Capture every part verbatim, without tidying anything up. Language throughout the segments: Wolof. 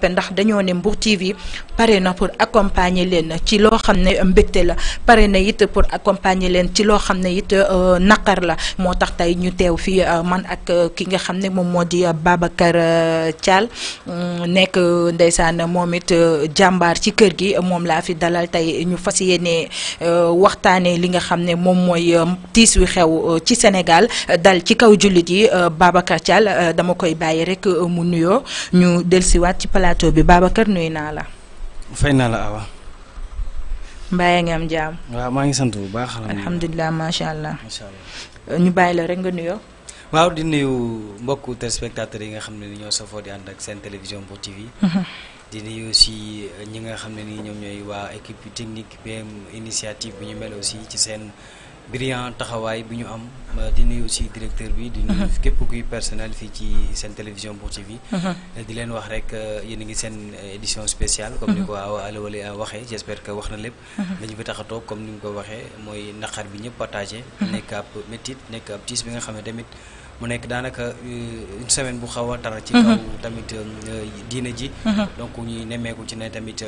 jàppe ndax dañoo ne Mbour T V pare na pour accompagner leen ci loo xam ne mbégte la pare na it pour accompagner leen ci loo xam ne it naqar la moo tax tey ñu teew fii man ak ki nga xam ne moom moo di Babacar Thial nekk ndeysaan moom it jàmbaar ci kër gi moom laa fi dalal tey ñu fas yéene waxtaanee li nga xam ne moom mooy tiis wi xew ci Sénégal dal ci kaw jullit yi Babacar Thial dama koy bàyyi rek mu nuyoo ñu dellusiwaat ci plateau bi Babacar nuyu naa la. fay naa la Awa. mbaa ngi am jaam. waaw maa ngi sant bu baax. alhamdulilah macha allah. macha allah ñu bàyyi la rek nga nuyoo. waaw di nuyu mbokku téléspectateurs yi nga xam ne ni ñoo safoo di ànd ak seen télévision Mbour T V. di nuyu aussi ñi nga xam ne ni ñoom ñooy waa équipe technique B M initiative bi ñu mel aussi ci seen brillant taxawaay bi ñu am di nuyu aussi directeur bi di nuyu képp kuy personnel fii ci seen télévision Mbour T V. di leen wax rek yéen a ngi seen édition spéciale comme ni ko waaw alawali waxee j'espère que wax na lépp dañu fi tax a toog comme ni mu ko waxee mooy naqar bi ñëpp partagé nekk ab métit nekk ab tiis bi nga xam ne tamit mu nekk daanaka une semaine bu xaw a tara ci kaw tamit diina ji donc ñuy nemmeeku ci ne tamit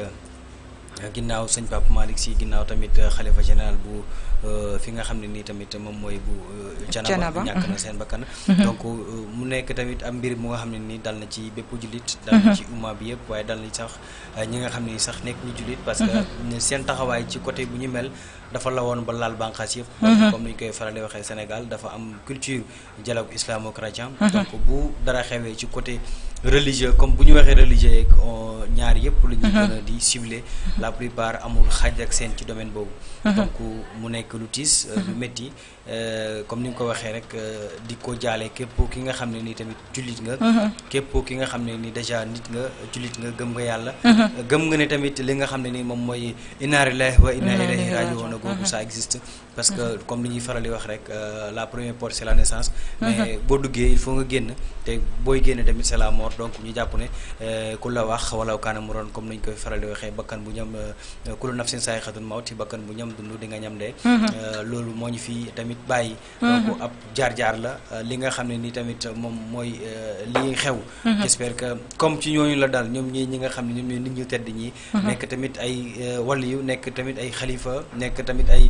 ginnaaw sëñ Pape Malick Sy ginnaaw tamit xalifa général bu fi nga xam ne nii tamit moom mooy bu Thiénaba ñàkk na seen bakkan donc mu nekk tamit am mbir mu nga xam ne nii dal na ci bépp jullit dal na ci umma bi yëpp waaye dal na sax ñi nga xam ne ni sax nekk ñu jullit parce que seen taxawaay ci côté bu ñu mel dafa lawoon ba laal bànqaas yëpp donc comme ni ñu koy faral di waxee Sénégal dafa am culture dialogue islamo-chrétien donc bu dara xewee ci côté religieux comme bu ñu waxee religieux yeeg ñaar yëpp la ñuy gën a di cibler la plupart amul xaaj ak seen ci domaine boobu donc mu nekk lu tiis lu métti comme ni nga ko waxee rek di ko jaale képp ki nga xam ne nii tamit jullit nga képp ki nga xam ne ni déjà nit nga jullit nga gëm nga yàlla gëm nga ne tamit li nga xam ne nii moom mooy inna lillahi wa inna ilayhi raji'un googu ça existe parce que comme li ñuy faral di wax rek la première porte c'est la naissance mais boo duggee il faut nga génn te booy génn tamit c'est la mort donc ñu jàpp ne ku la wax wala kaana mu roon comme ni ñu koy faral di waxee bakkan bu ñam kullu nafsin saa'iqatul mawt bakkan bu ñam dund di nga ñam dee loolu moo ñu fi tamit bàyyi donc ab jaar-jaar la li nga xam ne ni tamit moom mooy li xew j'espère que comme ci ñooñu la dal ñoom ñii ñi nga xam ne ñoom ñooy nit ñu tedd ñi nekk tamit ay waliyu nekk tamit ay xalifa nekk tamit ay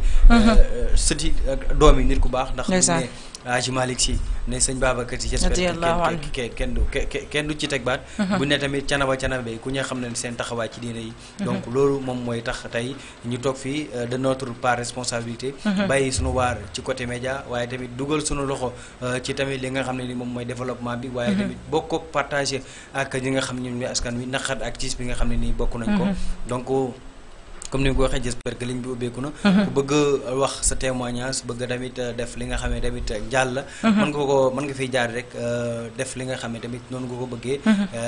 sëti doom yi nit ku baax ndax ne Aji Malick Sy ne sëñ Babacar Sy j'espère que kenn du kenn du ci teg baat bu ne tamit Thiénaba Thiénaba ku ñu xam ne seen taxawaay ci diine yi donc loolu moom mooy tax tey ñu toog fii de notre part responsabilité bàyyi suñu waar ci côté média waaye tamit dugal suñu loxo ci tamit li nga xam ne ni moom mooy développement bi waaye tamit bokk ko partagé ak ñi nga xam ne ñoom ñooy askan wi naqar ak tiis bi nga xam ne nii bokk nañ ko donc comme ni nga ko waxee j'espère que ligne bi ubbeeku na ku bëgg wax sa témoignage bëgg tamit def li nga xam ne tamit jàll la mën nga ko mën nga fiy jaar rek def li nga xam ne tamit noonu nga ko bëggee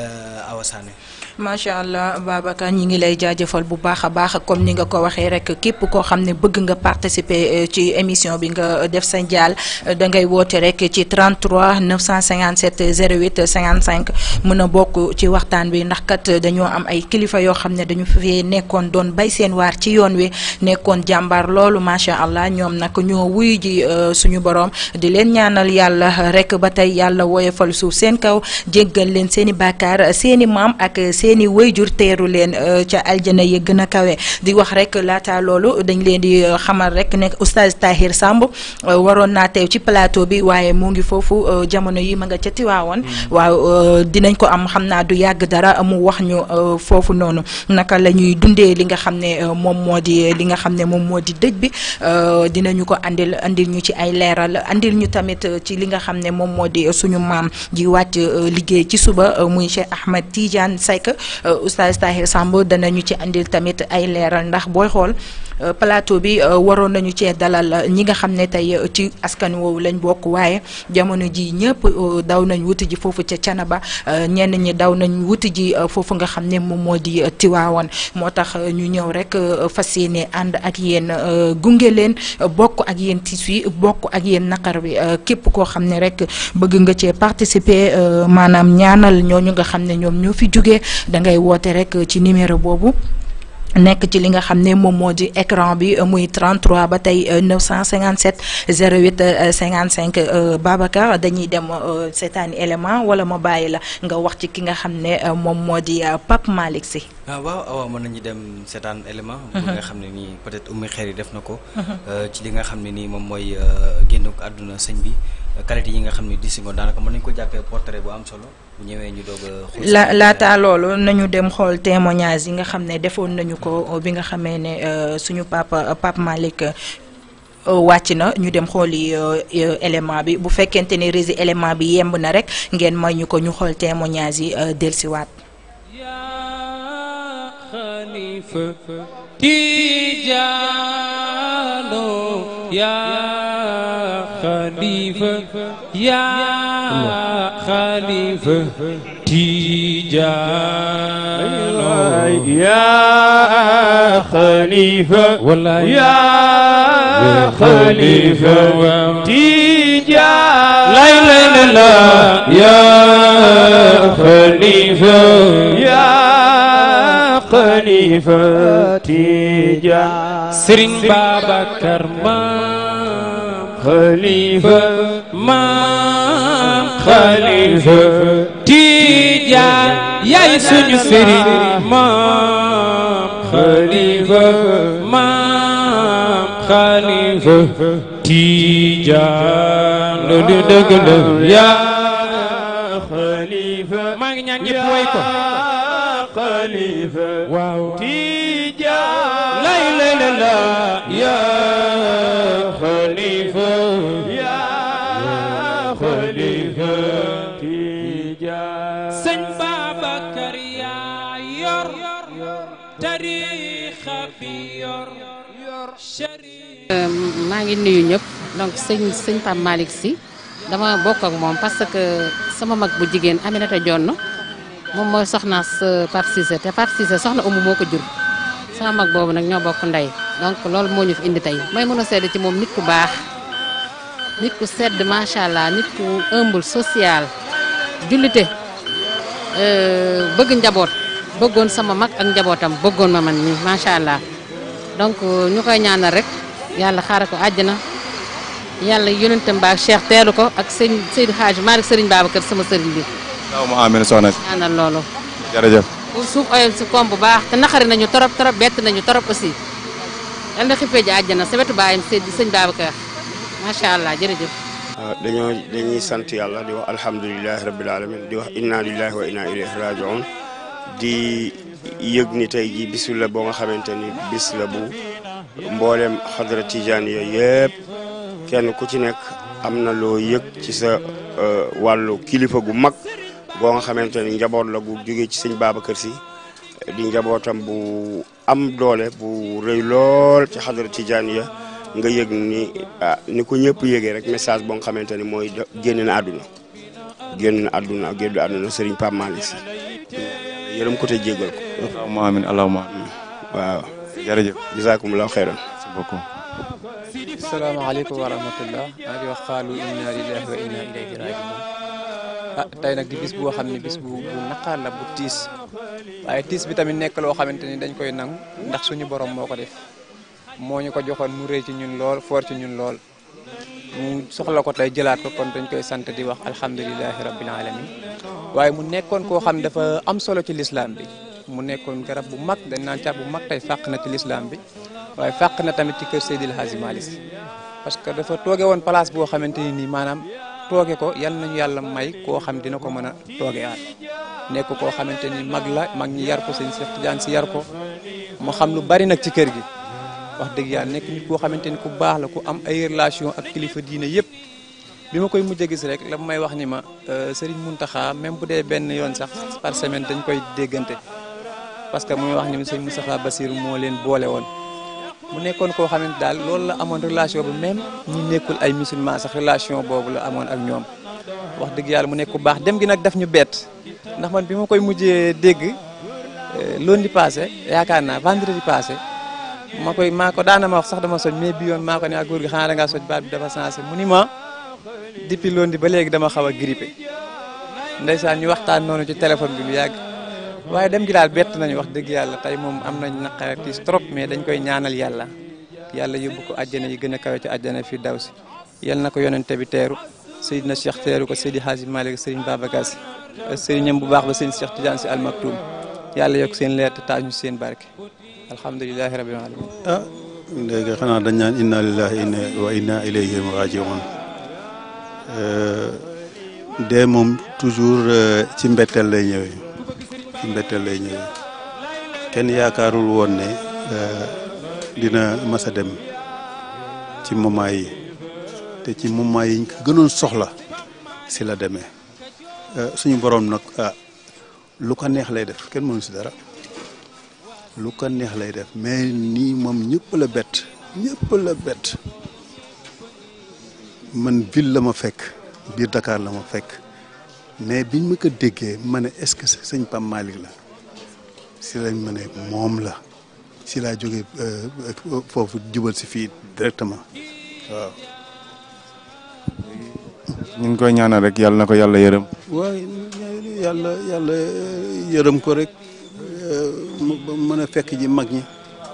Awa Sané macha allah Babacar ñi ngi lay jaajëfal bu baax a baax comme ni nga ko waxee rek képp koo xam ne bëgg nga participer ci émission bi nga def sa njaal da ngay woote rek ci trente-trois neuf cent cinquante-sept zéro huit cinquante-cinq mën a bokk ci waxtaan bi ndax kat dañoo am ay kilifa yoo xam ne dañu fi nekkoon doon bay seen waar ci yoon wi nekkoon jàmbaar loolu macha allah ñoom nag ñoo wuyu ji suñu borom di leen ñaanal yàlla rek ba tey yàlla woyofal suuf seen kaw jéggal leen seen i bàkkaar seen i maam ak seen i wayjur teeru leen ca aljana yi gën a kawe di wax rek laata loolu dañ leen di xamal rek ne oustaz Tahir Samb waroon naa teew ci plateau bi waaye mu ngi foofu jamono yi ma nga ca Tiwaawoon waaw dinañ ko am xam naa du yàgg dara mu wax ñu foofu noonu naka la ñuy dundee li nga xam ne moom moo di li nga xam ne moom moo di dëj bi dinañu ko andil andil ñu ci ay leeral andil ñu tamit ci li nga xam ne moom moo di suñu maam ji wàcc liggéey ci suba muy Cheikh Ahmed Tidiane Seck oustaz Tahir Samb danañu ci andil tamit ay leeral ndax booy xool plateau bi waroon nañu cee dalal ñi nga xam ne tey ci askan woowu lañ bokk waaye jamono ji ñëpp daw nañ wuti ji foofu ca Thiénaba ñenn ñi daw nañ wuti ji foofu nga xam ne moom moo di Tiwaawan moo tax ñu ñëw rek fas yéene ànd ak yéen gunge leen bokk ak yéen tiis wi bokk ak yéen naqar bi képp koo xam ne rek bëgg nga cee participer maanaam ñaanal ñooñu nga xam ne ñoom ñoo fi jógee da ngay woote rek ci numéro boobu nekk ci li nga xam ne moom moo di écran bi muy trente-trois ba tey neuf cent cinquante-sept zéro huit cinquante-cinq Babacar dañuy dem seetaani élément wala ma bàyyi la nga wax ci ki nga xam ne moom moo di Pape Malick Sy. ah waaw waaw mën nañu dem seetaan élément. bu nga xam ne nii peut-être ummi xeer yi def na ko. ci li nga xam ne nii moom mooy génn ko àdduna sëñ bi qualité yi nga xam ne di si daanaka mën nañu ko jàppee portrait bu am solo. bu ñëwee ñu doog a la laataa loolu nañu dem xool témoignage yi nga xam ne defoon nañu ko bi nga xamee ne suñu papa Pape Malick wàcc na ñu dem xooli élément bi bu fekkente ne rési élément bi yemb na rek ngeen may ñu ko ñu xool témoignage yi dellusiwaat. yaa xalifa Tijaano yaa xalifa yaa xalifa Tijaano yaa xalifa yaa xalifa Tijaano lay lay la la yaa xalifa yaa xalifa Tijaano Serigne Babacar Maam xalifa Maam xalifa Tijaan yaay suñu Serigne Maam xalifa Maam xalifa Tijaan lu dëgg la yaa xalifa maa ngi ñaan ñëpp way ko xalifa waaw Tijaan lay lay la la yaa xalifa yaa xalifa Tijaan sëñ Babacar yaa yor tariixa bi yor maa ngi nuyu ñëpp donc sëñ sëñ Pape Malick Sy dama bokk ak moom parce que sama mag bu jigéen Aminata Jonn moom mooy soxna Pape Cissé te Pape Cissé soxna Umu moo ko jur sama mag boobu nag ñoo bokk ndey donc loolu moo ñu fi indi tey may mën a sedd ci moom nit ku baax nit ku sedd macha allah nit ku humble social jullite bëgg njaboot bëggoon sama mag ak njabootam bëggoon ma man nii macha allah donc ñu koy ñaanal rek yàlla xaaral ko àjjana yàlla yonentam ba ak Cheikh teelu ko ak sëñ Seydou Hadj Malick Serigne Babacar sama sëriñ bi. waaw ma amiin soxna si. ñaanal loolu. jërëjëf. suuf oyof si koom bu baax te naqari nañu torop torop bett nañu torop aussi yal na xippee ji àjjana sa wetu baayam Seydou sëñ Babacar macha allah jërëjëf. dañoo dañuy sant yàlla di wax alhamdulilahi rabbil alamin di wax inna lillahi wa inna ilayhi rajiun di yëg ni tey ji bisu la boo nga xamante ni bis la bu mboolem xadra tijaan yooyu yëpp kenn ku ci nekk am na loo yëg ci sa wàllu kilifa gu mag boo nga xamante ni njaboot la gu jógee ci sëñ Babacar Sy di njabootam bu am doole bu rëy lool ci xadra tijaan ya nga yëg ni ah ni ko ñëpp yëgee rek message boo nga xamante ni mooy génn na àdduna génn na àdduna génn na àdduna Serigne Pape Malick Sy yërëm ko te jéggal ko. allahumma amiin allahumma amiin. waaw. jërëjëf. jazakumullahu xeyran. merci beaucoup. asalaamaaleykum wa rahmatullah maa ngi wax xaalu inna lillahi wa inna ilayhi rajiun ah tey nag di bis boo xam ne bis bu bu naqaar la bu tiis waaye tiis bi tamit nekk loo xamante ni dañ koy nangu ndax suñu borom moo ko def moo ñu ko joxoon mu rëy ci ñun lool foor ci ñun lool mu soxla ko tey jëlaat ko kon dañ koy sant di wax alhamdulilahi rabbil alamin waaye mu nekkoon koo xam dafa am solo ci lislaam bi mu nekkoon garab bu mag dañ naan car bu mag tey fàq na ci lislaam bi waaye fàq na tamit ci kër Seydil Hadji Malick Sy parce que dafa tooge woon place boo xamante ni nii maanaam tooge ko yal nañu yàlla may koo xam dina ko mën a tooge aat nekk koo xamante ni mag la mag ñi yar ko sëñ Cheikh Tidiane Sy yar ko mu xam lu bari nag ci kër gi wax dëgg yàlla nekk nit koo xamante ni ku baax la ku am ay relation ak kilifa diine yëpp bi ma koy mujj a gis rek la may wax ni ma Serigne Mountakha même bu dee benn yoon sax par semaine dañ koy déggante parce que muy wax ni Serigne Moustapha Bassirou moo leen boole woon mu nekkoon koo xamante daal loolu la amoon relation bi même ñi nekkul ay musulman sax relation boobu la amoon ak ñoom wax dëgg yàlla mu nekk ku baax dem gi nag daf ñu bett ndax man bi ma koy mujjee dégg lundi passé yaakaar naa vendredi passé ma koy maa ko daana ma wax sax dama soj mais bi yoon maa ko ne ak góor gi xanaa da ngaa soj baat bi dafa sensé mu ni ma depuis lundi ba léegi dama xaw a grippé ndeysaan ñu waxtaan noonu ci téléphone bi lu yàgg waaye dem gi daal bett nañu wax dëgg yàlla tey moom am nañ naqar ak tiis trop mais dañ koy ñaanal yàlla yàlla yóbbu ko àjjana yi gën a kawe ci àjjana fi daw si yal na ko yonente bi teeru Seydina Cheikh teeru ko Seydi Hadji Malick Serigne Babacar Sy sëriñam bu baax ba sëñ Cheikh Tidiane Sy Al Maktoum yàlla yokk seen leer te taaj ñu seen barke alhamdulilahi rabbil alamin. ah léegi xanaa dañ naan inna lillahi wa inna ilayhi rajiun de moom toujours ci mbetteel lay ñëwee ci mbetteel lay ñëwee kenn yaakaarul woon ne dina mas a dem ci moment yi te ci moment yi ñu ko gënoon soxla si la demee suñu borom nag ah lu ko neex lay def kenn mënu si dara lu ko neex lay def mais nii moom ñëpp la bett ñëpp la bett man ville la ma fekk biir Dakar la ma fekk mais biñ ma ko déggee ma ne est-ce que sëñ Pape Malick la si lañ ma ne moom la si laa jógee foofu jubal si fii directement waaw. ñu ngi koy ñaanal rek yàlla na ko yàlla yërëm. waaye yàlla yàlla yërëm ko rek ba mën a fekk ji mag ñi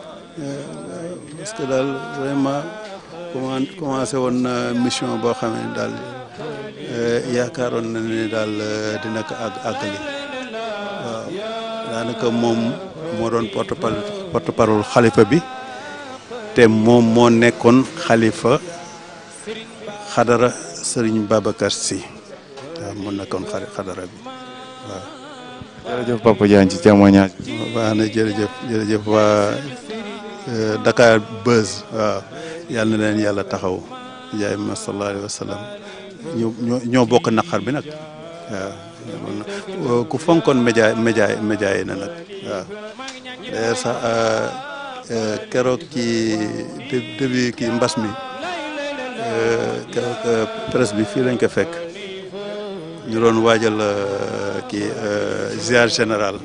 parce que daal vraiment commencé woon na mission boo xam ne daal yaakaaroon na ne daal dina ko àgg àggali waaw daanaka moom moo doon porte parole porte parole xalifa bi te moom moo nekkoon xalifa xadara Serigne Babacar Sy waaw moo nekkoon xadara bi waaw. jërëjëf Papa Diagne ci témoignage bi. baax na jërëjëf jërëjëf waa Dakar Buzz waaw yal na leen yàlla taxaw jaay ma sallallahu alayhi wa sallam ñoo ñoo bokk naqar bi nag waaw ku fonkoon média média média yi na nag waaw d'ailleurs sax keroog ci début kii mbas mi keroog presse bi fii lañ ko fekk ñu doon waajal kii ziar général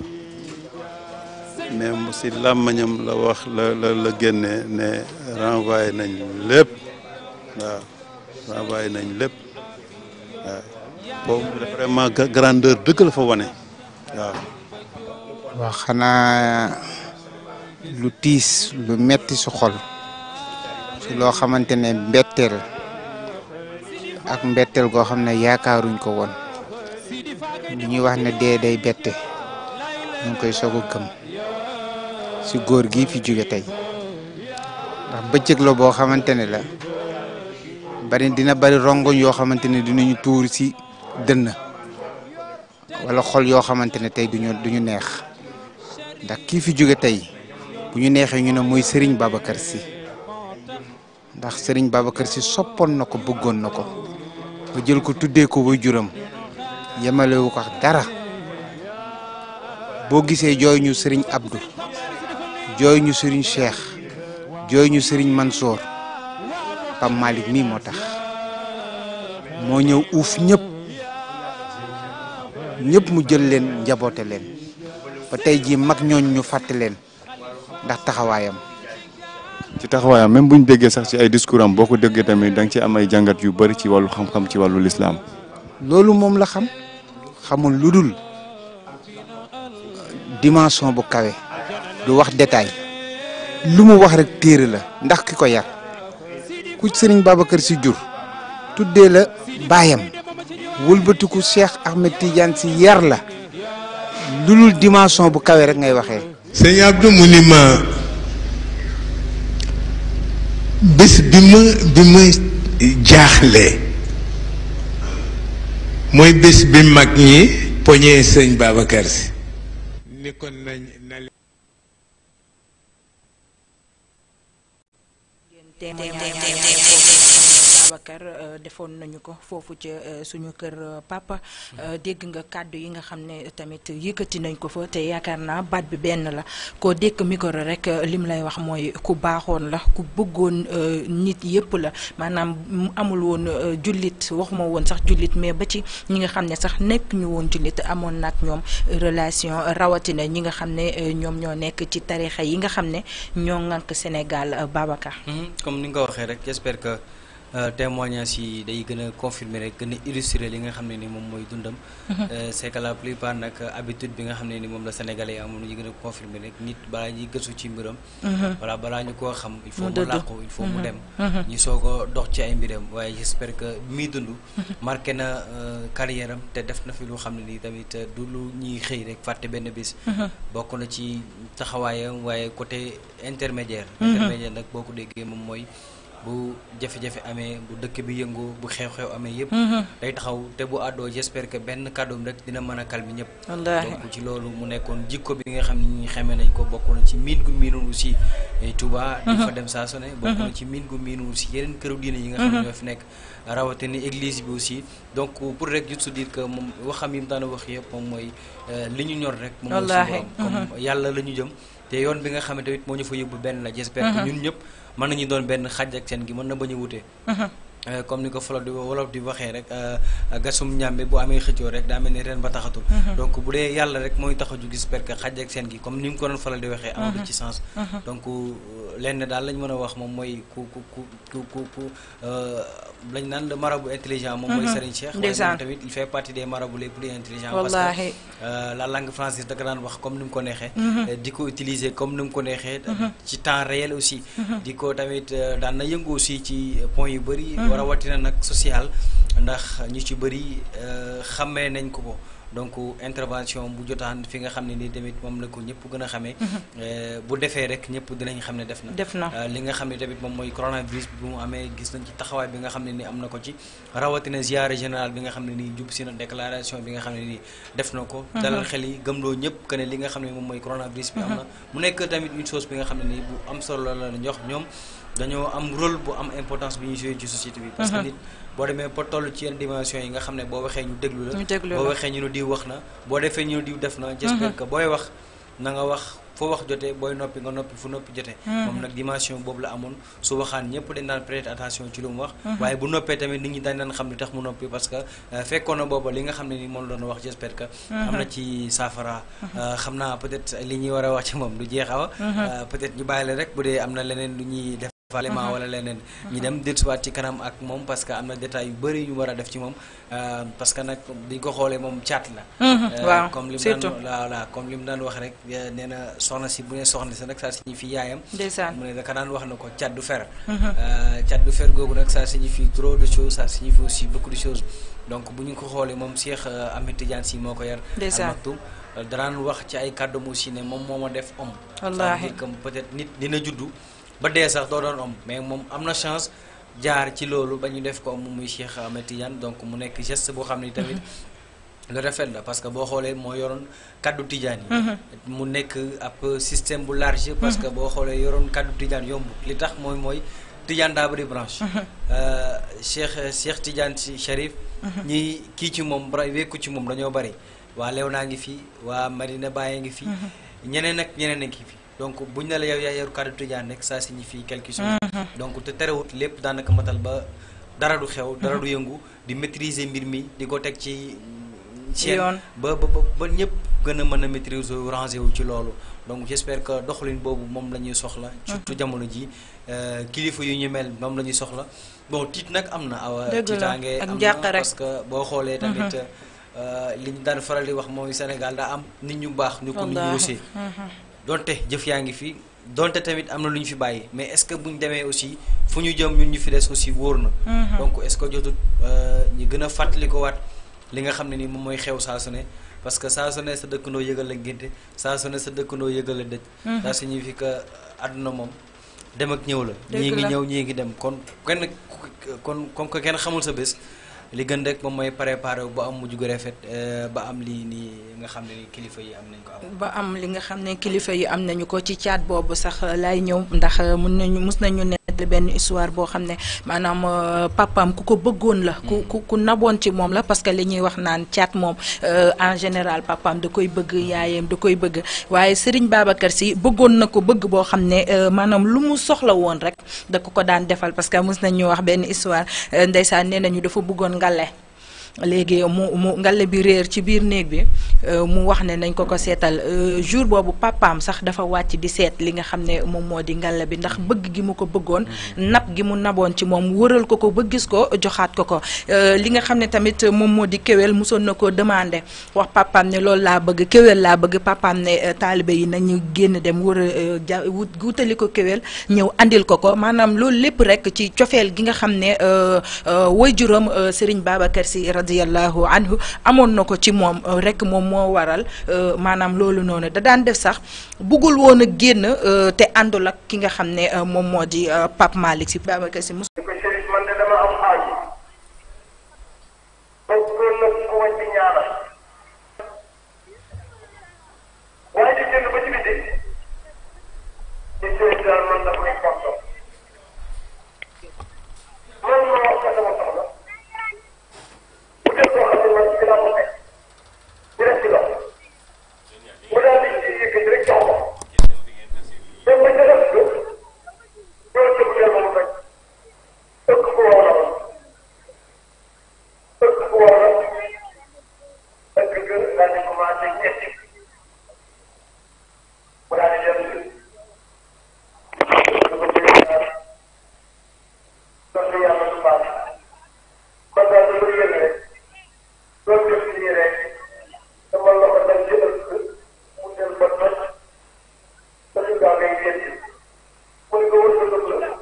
mais si làmmañam la wax la la la génne ne renvoyé nañ lépp waaw renvoyé nañ lépp waaw boobu vraiment grandeur dëgg la fa wane waaw. waaw xanaa lu tiis lu metti su xol si loo xamante ne mbetteel ak mbetteel goo xam ne yaakaaruñ ko woon li ñuy wax ne dee day bette ñu ngi koy soog a gëm si góor gi fi jóge tey ndax bëccëg la boo xamante ne la bari dina bari rongoñ yoo xamante ne dinañu tuur si dënn wala xol yoo xamante ne tey duñu duñu neex ndax kii fi jóge tey bu ñu neexee ñu ne mooy Serigne Babacar Sy ndax Serigne Babacar Sy soppoon na ko bëggoon na ko ba jël ko tuddee ko way juram yemalewu ko dara boo gisee jooy ñu Serigne Abdou jooy ñu Serigne Cheikh jooy ñu Serigne Mansour Pape Malick mii moo tax moo ñëw uuf ñëpp ñëpp mu jël leen njaboote leen ba tey jii mag ñooñ ñu fàtte leen ndax taxawaayam. ci taxawaayam même bu ñu déggee sax ci ay discours am boo ko déggee tamit da nga ci am ay jàngat yu bari ci wàllu xam-xam ci wàllu lislaam. loolu moom la xam xamul lu dul dimension bu kawe du wax détail lu mu wax rek téere la ndax ki ko yar ku Serigne Babacar Sy jur tuddee la baayam wëlbatiku Cheikh Ahmed Tidiane Sy yar la lu dul dimension bu kawe rek ngay waxee. sëñ Abdou mu ni ma bés bi ma bi ma jaaxlee mooy bés bi mag ñi poñee sëñ Babacar Sy ni kon nañ na Babacar defoon nañu ko foofu ca suñu kër papa dégg nga kàddu yi nga xam ne tamit yëkkati nañ ko fa te yaakaar naa baat bi benn la koo dékk micro rek lim lay wax mooy ku baaxoon la ku bëggoon nit yëpp la maanaam amul woon jullit waxuma woon sax jullit mais ba ci ñi nga xam ne sax nekk ñu woon jullit amoon nag ñoom relation rawatina ñi nga xam ne ñoom ñoo nekk ci tarixa yi nga xam ne ñoo ŋànk Sénégal Babacar. comme ni nga ko waxee rek j'espère que témoignage yi day gën a confirmer rek gën a illustrer li nga xam ne ni moom mooy dundam. c'est que la plupart nag habitude bi nga xam ne ni moom la Sénégalais yi amoon ñu gën a confirmer rek nit balaa ñuy gëstu ci mbiram. voilà balaa ñu koo xam. il faut mu làqu il faut mu dem. ñu soog a dox ci ay mbiram waaye j'espère que mi dund. marqué na carrière am te def na fi lu xam ne nii tamit du lu ñuy xëy rek fàtte benn bis. bokk na ci taxawaayam waaye côté intermédiaire. intermédiaire nag boo ko déggee moom mooy. bu jafe-jafe amee bu dëkk bi yëngu bu xew-xew amee yëpp. day taxaw te bu àddoo j'espère que benn kàddoom rek dina mën a calmer ñëpp. donc ci loolu mu nekkoon jikko bi nga xam ne ñi xamee nañ ko bokk na ci miin gu miinoon aussi Touba. di fa dem saa su ne bokk na ci miin gu miinoon aussi yeneen këru diine yi nga xam ne ñoo fi nekk rawatina église bi aussi donc pour rek juste se dire que moom waxam yi mu daan wax yëpp moom mooy li ñu ñor rek. moom mooy suñu borom comme yàlla la ñu jëm te yoon bi nga xam ne tamit moo ñu fa yóbbu benn la j'espère que ñun ñëpp mën nañu doon benn xaj ak seen gi mën na bañ a wute. comme ni ko folo di wolof di waxee rek gasum ñàmbe bu amee xëccoo rek daa mel ni ren ba taxatul. donc bu dee yàlla rek mooy tax a jug j'espère que xaj ak seen gi comme ni mu ko doon faral di waxee. amatu ci sens. donc lenn daal lañ mën a wax moom mooy ku ku ku ku ku lañ naan le marabout intelligent. moom mooy Serigne Cheikh. waaye tamit il fait partie des marabouts les plus intelligents. parce que la langue française da ko daan wax comme ni mu ko neexee. di ko utiliser comme ni mu ko neexee. ci temps réel aussi. di ko tamit daan na yëngu aussi ci point yu bëri. war a watina nag social ndax ñu ci bëri xamee nañ ko ko donc intervention bu jotaan fi nga xam ne ni tamit moom la ko ñëpp gën a xamee. bu defee rek ñëpp dinañ xam ne def na. def na li nga xam ne tamit moom mooy coronavirus bi mu amee gis nañ ci taxawaay bi nga xam ne ni am na ko ci rawatina ziare général bi nga xam ne nii jub si na déclaration bi nga xam ne nii def na ko. dalal xel yi gëmloo ñëpp que ne li nga xam ne moom mooy coronavirus bi am na. mu nekk tamit une chose bi nga xam ne nii bu am solo la jox ñoom. dañoo am rôle bu am importance bi ñuy joué ci société bi. parce que nit boo demee ba toll ci yenn dimension yi nga xam ne boo waxee ñu déglu la. boo waxee ñu ne diw wax na boo defee ñu ne diw def na. j'espère que booy wax na nga wax foo wax jotee booy noppi nga noppi fu noppi jotee. moom nag dimension boobu la amoon su waxaan ñëpp dañ daan prêter attention ci lu mu wax. waaye bu noppee tamit nit ñi dañ daan xam li tax mu noppi parce que fekkoon na booba li nga xam ne ni moom la doon wax j'espère que. am na ci saafara. xam naa peut-être li ñuy war a wax ci moom du jeexawa peut-être ñu bàyyi la rek bu dee am na leneen lu ñuy def. vraiment wala leneen ñi dem dellusiwaat ci kanam ak moom parce que am na détails yu bëri yu war a def ci moom parce que nag biñ ko xoolee moom caat la. waaw comme li mu daan voilà comme li mu daan wax rek nee na soxna si bu ne soxna si nag ça signifie yaayam. ndeysaan mu ne daka daan wax na ko caat du fer. caat du fer googu nag ça signifie trop de choses ça signifie aussi beaucoup de choses donc bu ñu ko xoolee moom Cheikh Ahmed Tidiane Sy moo ko yar. ndeysaan daraan wax ci ay kàddu mu aussi ne moom moo ma def homme. wallaahi comme peut-être nit dina juddu. ba dee sax doo doon om mais moom am na chance jaar ci loolu ba ñu def ko moom muy Cheikh Ahmed Tidiane donc mu nekk geste boo xam ne tamit lu rafet la parce que boo xoolee moo yoroon kaddu Tidiane yi. mu nekk ab système bu large. parce que boo xoolee yoroon kaddu Tidiane yomb li tax mooy mooy Tidiane daa bëri branche. Cheikh Cheikh Tidiane si Cherif. ñi kii ci moom bra wekku ci moom dañoo bëri waa Léona ngi fi waa Medina Baye ngi fi. ñeneen ak ñeneen a ngi fi. donc buñ ne la yow yaa yor kaddu Tidiane rek ça signifie quelque chose. donc te terewut lépp daanaka matal ba dara du xew dara du yëngu di maîtriser mbir mi di ko teg ci chaîne ba ba ba ñëpp gën a mën a maîtriser wu ranger wu ci loolu donc j'espère que doxalin boobu moom la ñuy soxla. surtout jamono ji kilifa yu ñu mel moom la ñuy soxla bon tiit nag am na. awa tiitaange am na parce que boo xoolee tamit li ñu daan faral di wax mooy Sénégal daa am nit ñu baax. ñu ko nit ñu aussi. donte jëf yaa ngi fi donte tamit am na lu ñu fi bàyyi mais est-ce que bu ñu demee aussi fu ñu jëm ñun ñu fi des aussi wóor na. donc est-ce que jotut ñu gën a fàttali ko waat li nga xam ne ni moom mooy xew saa su ne parce que saa su ne sa dëkkandoo yëgal la ngénte saa su ne sa dëkkandoo yëgal la dëj. ça signifie que àdduna moom dem ak ñëw la. ñii ngi ñëw ñii ngi dem kon kenn kon comme que kenn xamul sa bés. li gën rek moom mooy préparé ba am mujj gu rafet ba am lii nii nga xam ne kilifa yi am nañ ko am. ba am li nga xam ne kilifa yi am nañu ko ci caat boobu sax laay ñëw ndax mun nañu mus nañu nettali benn histoire boo xam ne maanaam papaam ku ko bëggoon la. ku ku ku naboon ci moom la parce que li ñuy wax naan caat moom en général papaam da koy bëgg yaayam da koy bëgg waaye Serigne Babacar Sy bëggoon na ko bëgg boo xam ne maanaam lu mu soxla woon rek da ko ko daan defal parce que mus nañu wax benn histoire ndeysaan nee nañu dafa bëggoon ngale léegi mu mu ngale bi réer ci biir néeg bi mu wax ne nañ ko ko seetal jour boobu papaam sax dafa wàcc di seet li nga xam ne moom moo di ngale bi ndax bëgg gi mu ko bëggoon nab gi mu naboon ci moom wëral ko ko ba gis ko joxaat ko ko li nga xam ne tamit moom moo di kéwél mosoon na ko demandé wax papaam ne loolu laa bëgg kéwél laa bëgg papaam ne taalibe yi nañu génn dem war a ja wutali ko kéwél ñëw andil ko ko maanaam loolu lépp rek ci cofeel gi nga xam ne waajuram Serigne Babacar Sy radiyallahu anhu amoon na ko ci moom rek moom moo waral maanaam loolu noonu da daan def sax buggul woon a génn te àndul ak ki nga xam ne moom moo di Pape Malick Sy Babacar Sy waaye di génn ba ci biti di sëriñ daal man daf may konto man ma wax ko sama soxla bu dee koo xam ne man ci laa ko nekk di def ci loxo mu daal di ci yëkkati rek jox ko dem ba ca def ko ñoo jëm leen moom rek ëkk bu wow la ëkk bu wow la ëkk ga daal di commencé ñetti mu daal di dem loolu yàlla du baax kon daal di ko yëg rek loolu def nii rek dama la ko dal ci ëpp mu dem ba toj ba ñu gaa ngay génn mu ne ko wër ko dëgg la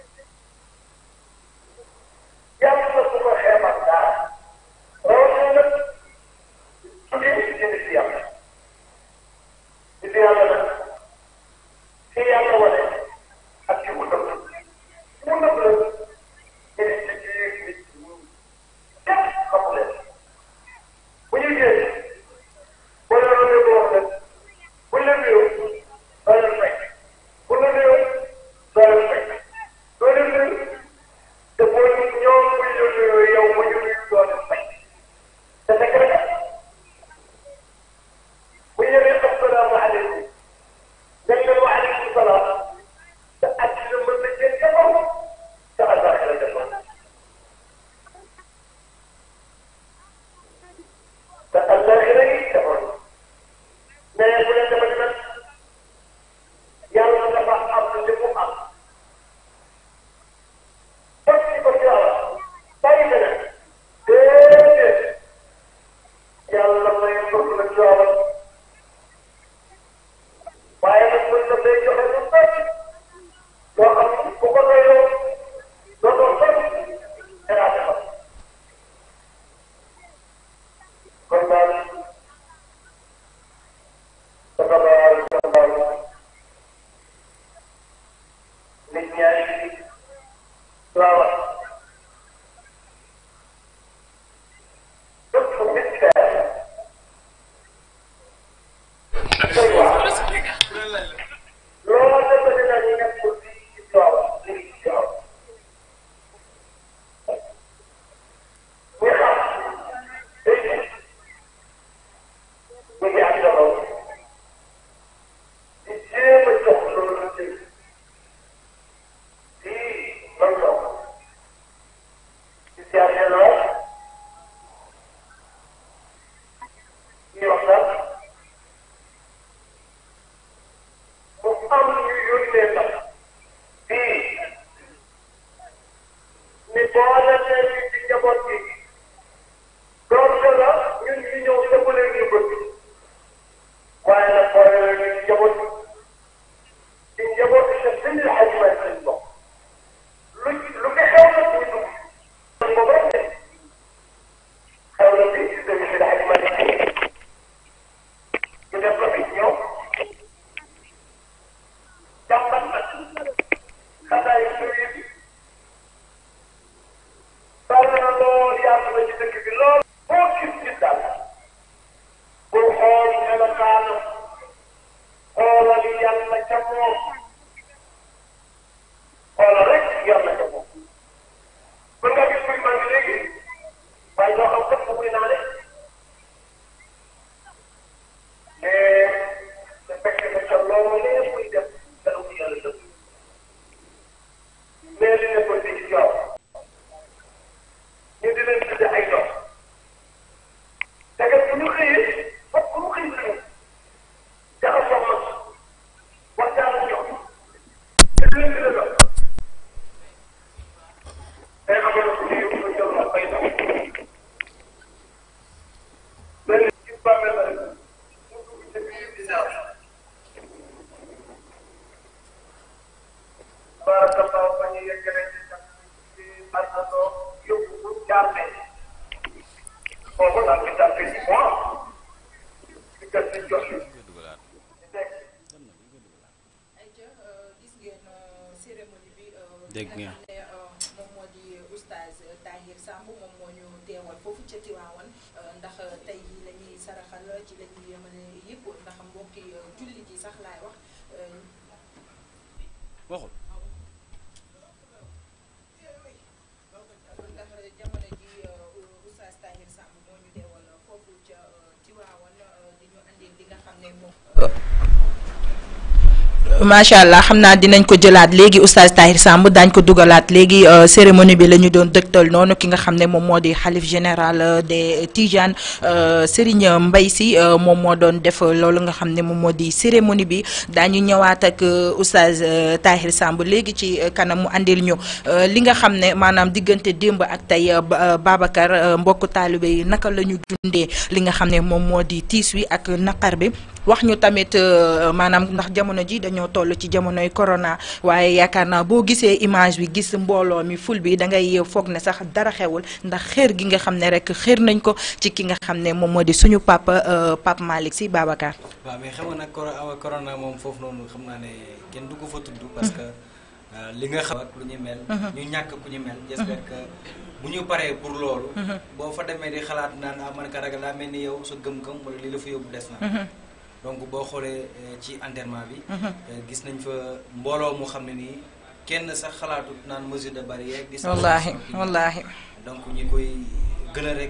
yàlla na su ko xeebat dara rawatina nag su dee ci jënd si yàlla ci yàlla nag ci yàlla wane ak ci mu nëbb mu nëbb la ñu ci ci nit kenn xamu leen bu ñu génn boo leen rëbbee ko wax leen bu ñu leen nuyoo doo leen fekk bu ñu nuyoo doo leen fekk doo leen nuyu te boo ñoom bu ñu nuyoo yow bu ñu nuyu doo leen fekk te fekk rek bu ñu ñëwee asalaamaaleykum dañ leen wa aleykum salaam te àddina mën na jël jamono te àllaaxira la jamono te àllaaxira yi jamono mais bu leen demee nag yàlla dafa am li mu am fekk ci ko ci yàlla bàyyi beneen déedéet yàlla may mbokk la ci yàlla waaye nag mën na day joxe lu bëri loo xam ne bu ko doyoo doo doon bëri danaa defar kon daal dafa baal dafa baal nit ñaari waaw lépp lu nit feer loolu dafa dina ñu nekk pour di ci coow di ci coow ñu xam day ñu ngi am solo di jéem a jox loolu la tey di man toog di siyaare lool di waxtaan mu am ñu yónnee ndax fii ni boole leen ñu ci njaboot bi doonte la ñun ñu ñëw dëpp leen ñu bëgg waaye nag boole leen ñu ci njaboot bi ci njaboot bi te sëñ la xaj may seen bopp lu lu ko xew na muy dugg boobu rek ne xew na bi ci sëñ la xaj may ñu def la fi ñëw jàmbat nag xanaa yu bëri yi bari na lool yaatu na ci dëkk bi lool boo gis gis daal bul xool melokaanu xoolal yàlla ca moom xoolal rek yàlla ca moom mën nga gis muy màgg léegi waaye doo xam kat fu muy naane mais te fekk na ca loolee muy def dara mu yàlla dëgg mais li nekkoon fii ci yow ñu di leen tudde ay dox yeggale ci sax ci àndandoo yóbbu bu jaar ne boobu daal di jàppe ci moom ci kër si jox yi dégg nga moom moo di oustaz Tahir Samb moom moo ñu teewal foofu ca Tiwaawan ndax tey jii la ñuy saraxal ci la ñuy yemale yëpp ndax mbokki jullit yi sax laay wax waxul ndax jamono ji oustaz Tahir Samb moo ñu teewal foofu ca Tiwaawan di ñu andil li nga xam ne moom macha allah xam naa dinañ ko jëlaat léegi oustaz Tahir Samb daañ ko dugalaat léegi cérémonie bi la ñu doon dëgtal noonu ki nga xam ne moom moo di xalif général des Tidiane Serigne Mbaye Sy moom moo doon def loolu nga xam ne moom moo di cérémonie bi daañu ñëwaat ak oustaz Tahir Samb léegi ci kanam mu andil ñu li nga xam ne maanaam diggante démb ak tey Babacar mbokk taalibe yi naka la ñu dundee li nga xam ne moom moo di tiis wi ak naqar bi wax ñu tamit maanaam ndax jamono ji dañoo toll ci jamonoy corona waaye yaakaar naa boo gisee image bi gis mbooloo mi ful bi da ngay foog ne sax dara xewul ndax xeer gi nga xam ne rek xeer nañ ko ci ki nga xam ne moom moo di suñu papa Pape Malick Sy Babacar. waaw mais xam nga nag corona moom foofu noonu xam naa ne kenn du ko fa tudd. parce que li nga xam ak lu ñu mel. ñu ñàkk ku ñu mel. j'espère que bu ñu paree pour loolu. boo fa demee di xalaat naan ah man ka ragal daa mel ni yow sa gëm-gëm wala li la fa yóbbu des na. donc boo xoolee ci enterrement bi gis nañ fa mbooloo mu xam ne nii kenn sax xalaatut naan mesure de barrière gis wallaahi wallaahi donc ñi koy gën a rek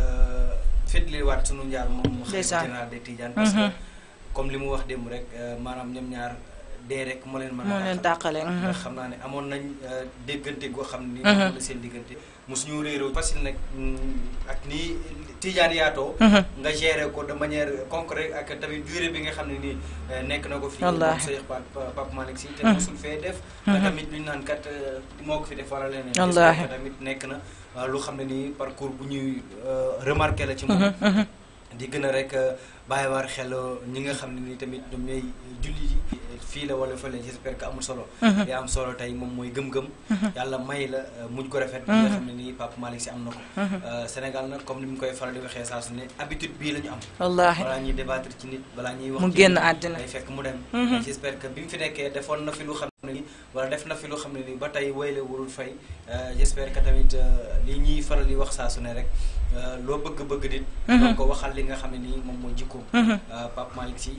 fetliwaat sunu njaal moom xalifa général des Tidiane parce que comme li mu wax démb rek maanaam ñoom ñaar dee rek moo leen mën moo leen tàqale ndax xam naa ne amoon nañ déggante goo xam ne nii la seen diggante mosuñu réeroo facile nag ak nii Tidiane yaatoo nga gérer ko de manière concrète ak tamit durée bi nga xam ne nii nekk na ko fii moom Seex Pape Malick Sy te mosul fee def te tamit lu ñu naan kat moo ko fi def wala leneen que tamit nekk na lu xam ne nii parcours bu ñuy remarqué la ci moom di gën a rek bàyyi waar xel ñi nga xam ne nii tamit ñoom ñooy julli fii la wala fële j'espère que amul solo li am solo tey moom mooy gëm-gëm yàlla may la mujj ko rafet bi nga xam ne nii Pape Malick Sy am na ko Sénégal nag comme ni mu koy faral di waxee saa su ne habitude bii la ñu am wallaahi balaa ñuy débattre ci nit balaa ñuy wax mu génn àddina day fekk mu dem j'espère que bi mu fi nekkee defoon na fi lu xam ne nii wala def na fi lu xam ne nii ba tey woyle wurul fay j'espère que tamit li ñuy faral di wax saa su ne rek loo bëgg-bëgg nit donc ko waxal li nga xam ne nii moom mooy jikkoom Pape Malick Sy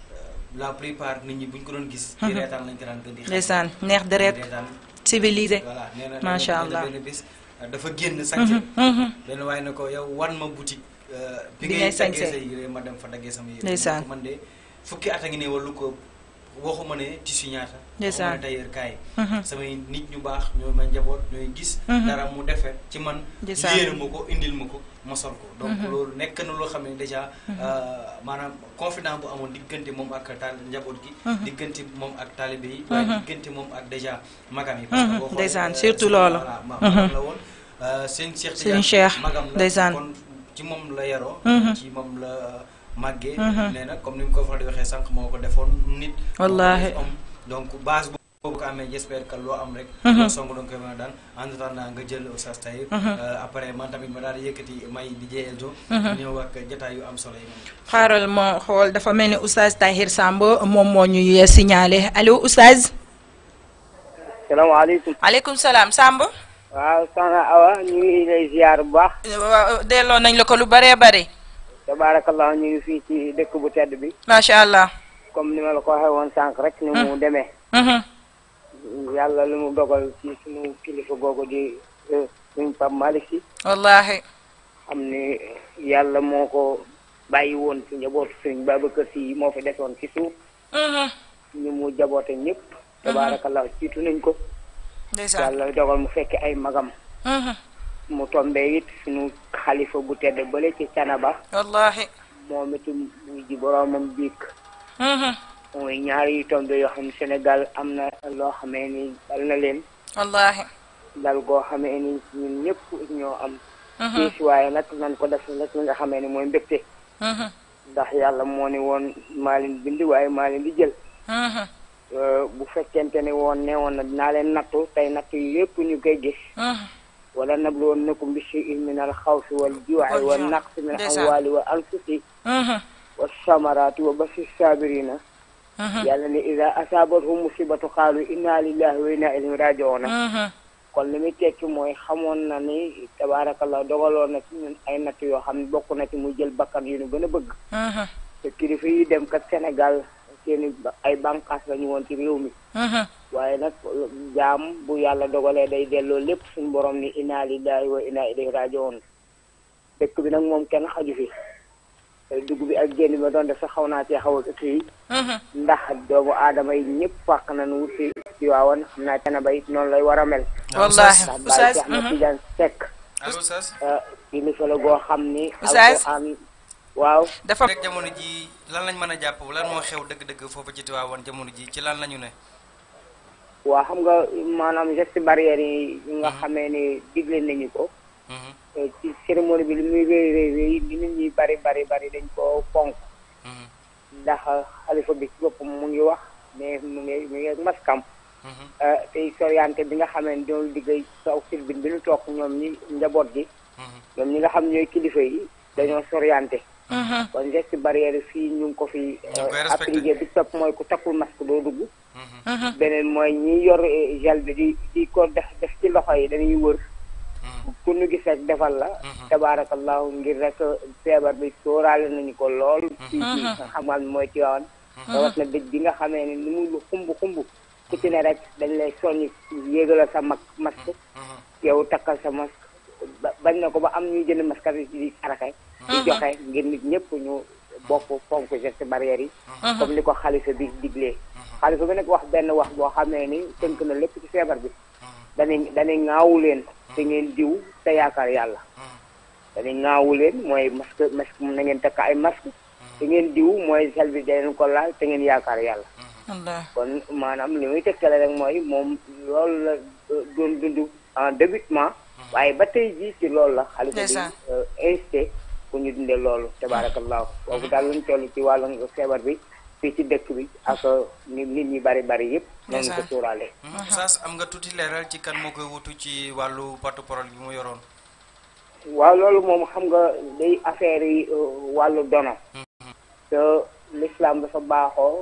la plupart nit ñi buñ ko doon gis ci reetaan lañ ko daan gën di xam ndeysaan neex deret civilisé voilà nee na macha allah benn bis dafa génn sañse benn waaye na ko yow wan ma boutique bi ngay sañse sa yére ma dem fa daggee sama yére ndeysaan man de fukki at a ngi ne wala ko waxuma ne tissu ñaata ndeysaan waxuma ne tailleur kaay samay nit ñu baax ñoo ma njaboot ñooy gis dara mu defe ci man yéere ma ko indil ma ko ma sol ko donc loolu nekk na loo xam ne déjà maanaam confident bu amoon diggante moom ak taal njaboot gi diggante moom ak taalibe yi waaye diggante moom ak déjà magam yi parce que boo ndeysaan surtout loolu magam la woon seen Cheikh seen Cheikh magam la ndeysaan kon ci moom la yaroo ci moom la màggee nee na comme ni mu ko faral di waxee sànq moo ko defoon nit wallaahi donc base boobu ko amee j'espère que loo am rek loo song danga koy mën a daan en attendant nga jël Oustaz Tahir après man tamit ma daal di yëkkati may di J L ñëw ak jotaay yu am solo yi xaaral ma xool dafa mel ni Oustaz Tahir Samb moom moo ñuy signalé allo Oustaz salaamaaleykum aleykum salaam Samb waaw soxna Awa ñu ngi lay ziar bu baax waaw delloo nañ la ko lu bëree bëri tabaarakallah ñu ngi fii ci dëkk bu tedd bi macha allah comme ni ma la ko waxee woon sànq rek ni mu demee yàlla lu mu dogal ci suñu kilifa googu di suñu Pape Malick Sy wallaahi xam ni yàlla moo ko bàyyi woon ci njabootu suñu Babacar Sy moo fi desoon ci suuf ñu mu jaboote ñëpp tabaarakallah jiitu nañ ko yàlla dogal mu fekke ay magam mu tombe it suñu xalifa bu tedd bële ci Canaba wallaahi moom itam muy ji boroomam biik mooy ñaari yu tombe yoo xam ne Sénégal am na loo xamee ni dal na leen wallaahi dal goo xamee ni ñun ñëpp ñoo am tiis waaye nag nan ko def nag li nga xamee ni mooy mbégte ndax yàlla moo ni woon maa leen bind waaye maa leen di jël bu fekkente ne woon ne woon na dinaa leen nattu tey nattu yëpp ñu koy gis wala nabluwannakum bi shay'in min al xawfi wal juu'i wa naqsi min al amwaali wa anfusi wa samaraati wa bashir saabirina yàlla ne ida asaabathum musibatu qaalu inna lillahi wa inna ilayhi raaji'uun kon li muy tekki mooy xamoon na ni tabaarakallah dogaloon na ci ñun ay natt yoo xam ne bokk na ci muy jël bakkan yu ñu gën a bëgg te kilifa yi dem kat Sénégal seeni ay bànqaas la ñu woon ci réew mi waaye nag jaam bu yàlla dogalee day delloo lépp suñu borom ni inna lillahi wa inna ilayhi raaji'uun dëkk bi nag moom kenn xaju fi dugg bi ak génn bi ma doon def sax xaw naa cee xaw a kii ndax doomu aadama yi ñëpp fàq nañu wuti ci waawoon xam naa te na bay noonu lay war a mel wallaahi ndax Baye Cheikh Ahmed Tidiane Seck kilifa la goo xam ni alquran waaw dafa rek jamono ji lan lañ mën a jàpp lan moo xew dëgg-dëgg foofu ci Tiwaawan jamono ji ci lan lañu ne waaw xam nga maanaam geste barrière yi nga xamee ni digle nañu ko ci cérémonie bi li muy réy réy réy li nit ñi bari bari bari dañ ko fonk ndax xalifa bi ci boppam mu ngi wax mais mu ngi mu ngi ak maskam tey soriante bi nga xamee ne doon liggéey saw sirbine bi ñu toog ñoom ñi njaboot gi ñoom ñi nga xam ñooy kilifa yi dañoo soriante kon geste barrière fii ñu ngi ko fi appliqué bi topp mooy ku takkul masque doo dugg beneen mooy ñi yor gel bi di di ko def def ci loxo yi dañuy wër ku ñu gis rek defal la tabaarakallahu ngir rek feebar bi sóoraale nañu ko lool fii ci xamal mooy ci waawan rawat na dëj bi nga xamee ne ni muy xumb xumb ku ci ne rek dañ lay soññ yéegala sa mag masque yow takkal sa masque bañ na ko ba am ñuy jënd masque di saraxe di joxe ngir nit ñëpp ñu bokk fonk geste barrière yi comme ni ko xalifa bi diglee xalifa bi nag wax benn wax boo xamee ni tënk na lépp ci feebar bi dañuy dañuy ŋaawu leen te ngeen diw te yaakaar yàlla dañuy ŋaawu leen mooy masque masque na ngeen takk ay masque te ngeen diw mooy sel bi daleen ko laal te ngeen yaakaar yàlla kon maanaam li muy tekkale rek mooy moom loolu la doon dund en débutement waaye ba tey jii ci loolu la xalifa bi insté pour ñu dundee loolu tabarakallahu foofu daal lañ toll ci wàllu feebar bi fii ci dëkk bi ak nit ñi bari bari yëpp noonu ko suuraale saas am nga tuuti leeral ci kan moo koy wutu ci wàllu porte-parole bi mu yoroon waaw loolu moom xam nga day affaire yi wàllu dono te l'islam dafa baaxoo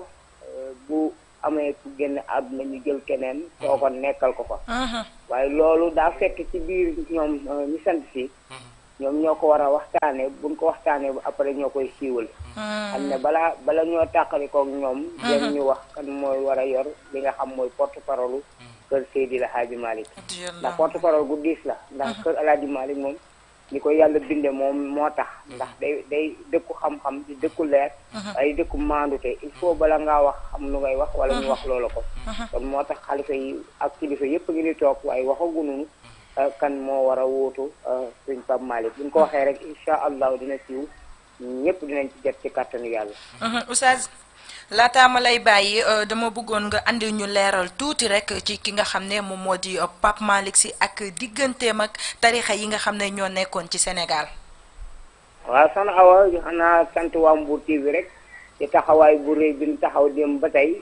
bu amee ku génn àdduna ñu jël keneen soo ko nekkal ko fa waaye loolu daa fekk ci biir ñoom ñu sant si ñoom ñoo ko war a waxtaanee buñ ko waxtaanee ba après ñoo koy siiwal xam ne balaa bala ñoo tàqali koog ñoom dem ñu wax kan mooy war a yor li nga xam mooy porte parole kër Seydi El Hadji Malick ndax porte parole gu diis la ndax kër El Hadji Malick moom ni ko yàlla binde moom moo tax ndax day day dëkku xam-xam di dëkku leer ay dëkku maandute il faut bala ngaa wax xam lu ngay wax wala ñu wax loola ko kon moo tax xalifa yi ak kilifa yëpp ngi ni toog waaye waxagununu kan moo war a wóotu sëñ Pape Malick buñ ko waxee rek incha allah dina siiw ñëpp dinañ ci jot ci kàttanu yàlla Oustaz laataa ma lay bàyyi dama bëggoon nga andi ñu leeral tuuti rek ci ki nga xam ne moom moo di Pape Malick Sy ak digganteem ak tarixa yi nga xam ne ñoo nekkoon ci Sénégal waaw sana awa xanaa sant waa Mbour T V rek ci taxawaay bu rëy bi ñu taxaw dem ba tey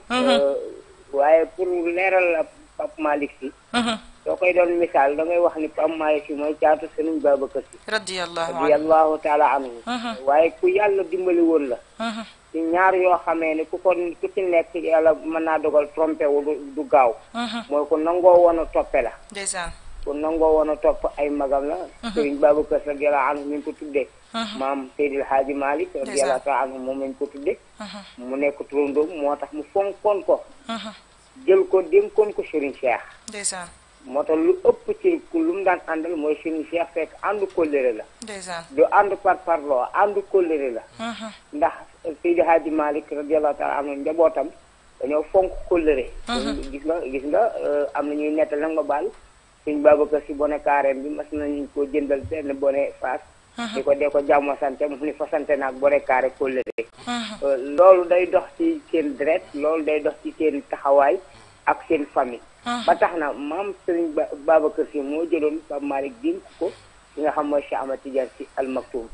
waaye pour leeral la Pape Malick Sy soo koy doon misaal da ngay wax ni Pape Malick Sy mooy caatu Sëriñ Babacar Sy radiyallahu taala anhu waaye ku yàlla dimbali woon la ci ñaar yoo xamee ne ku ko ku ci nekk yàlla mën naa dogal trompé wu du gaaw mooy ku nangoo woon a toppe la ndeysaan ku nangoo woon a topp ay magam la Sëriñ Babacar Sy radiyallahu anhu ñu ko tuddee maam Seydi El Hadji Malick radiyallahu taala anhu moom lañ ko tuddee mu nekk turandoom moo tax mu fonkoon ko jël ko dénkoon ko Serigne Cheikh ndeysaan moo tax lu ëpp ci lu mu daan àndal mooy Serigne Cheikh fekk àndu kóllëre la ndeysaan du ànd par parloo àndu kóllëre la ndax Seydi Hadji Malick radiyallahu taala anhu njabootam dañoo fonk kóllëre gis nga gis nga am na ñuy nettal nag ma baal Serigne Babacar Sy bone carême bi mas nañu ko jëndal benn bone faas di ko dee ko jàmm sante mu ni fa sante naag bone carré kóllëre loolu day dox ci seen deret loolu day dox ci seen taxawaay ak seen famille ba tax na maam Serigne Babacar Sy moo jëloon Pape Malick dénk ko li nga xam mooy Cheikh Ahmed Tidiane Sy Al Maktoum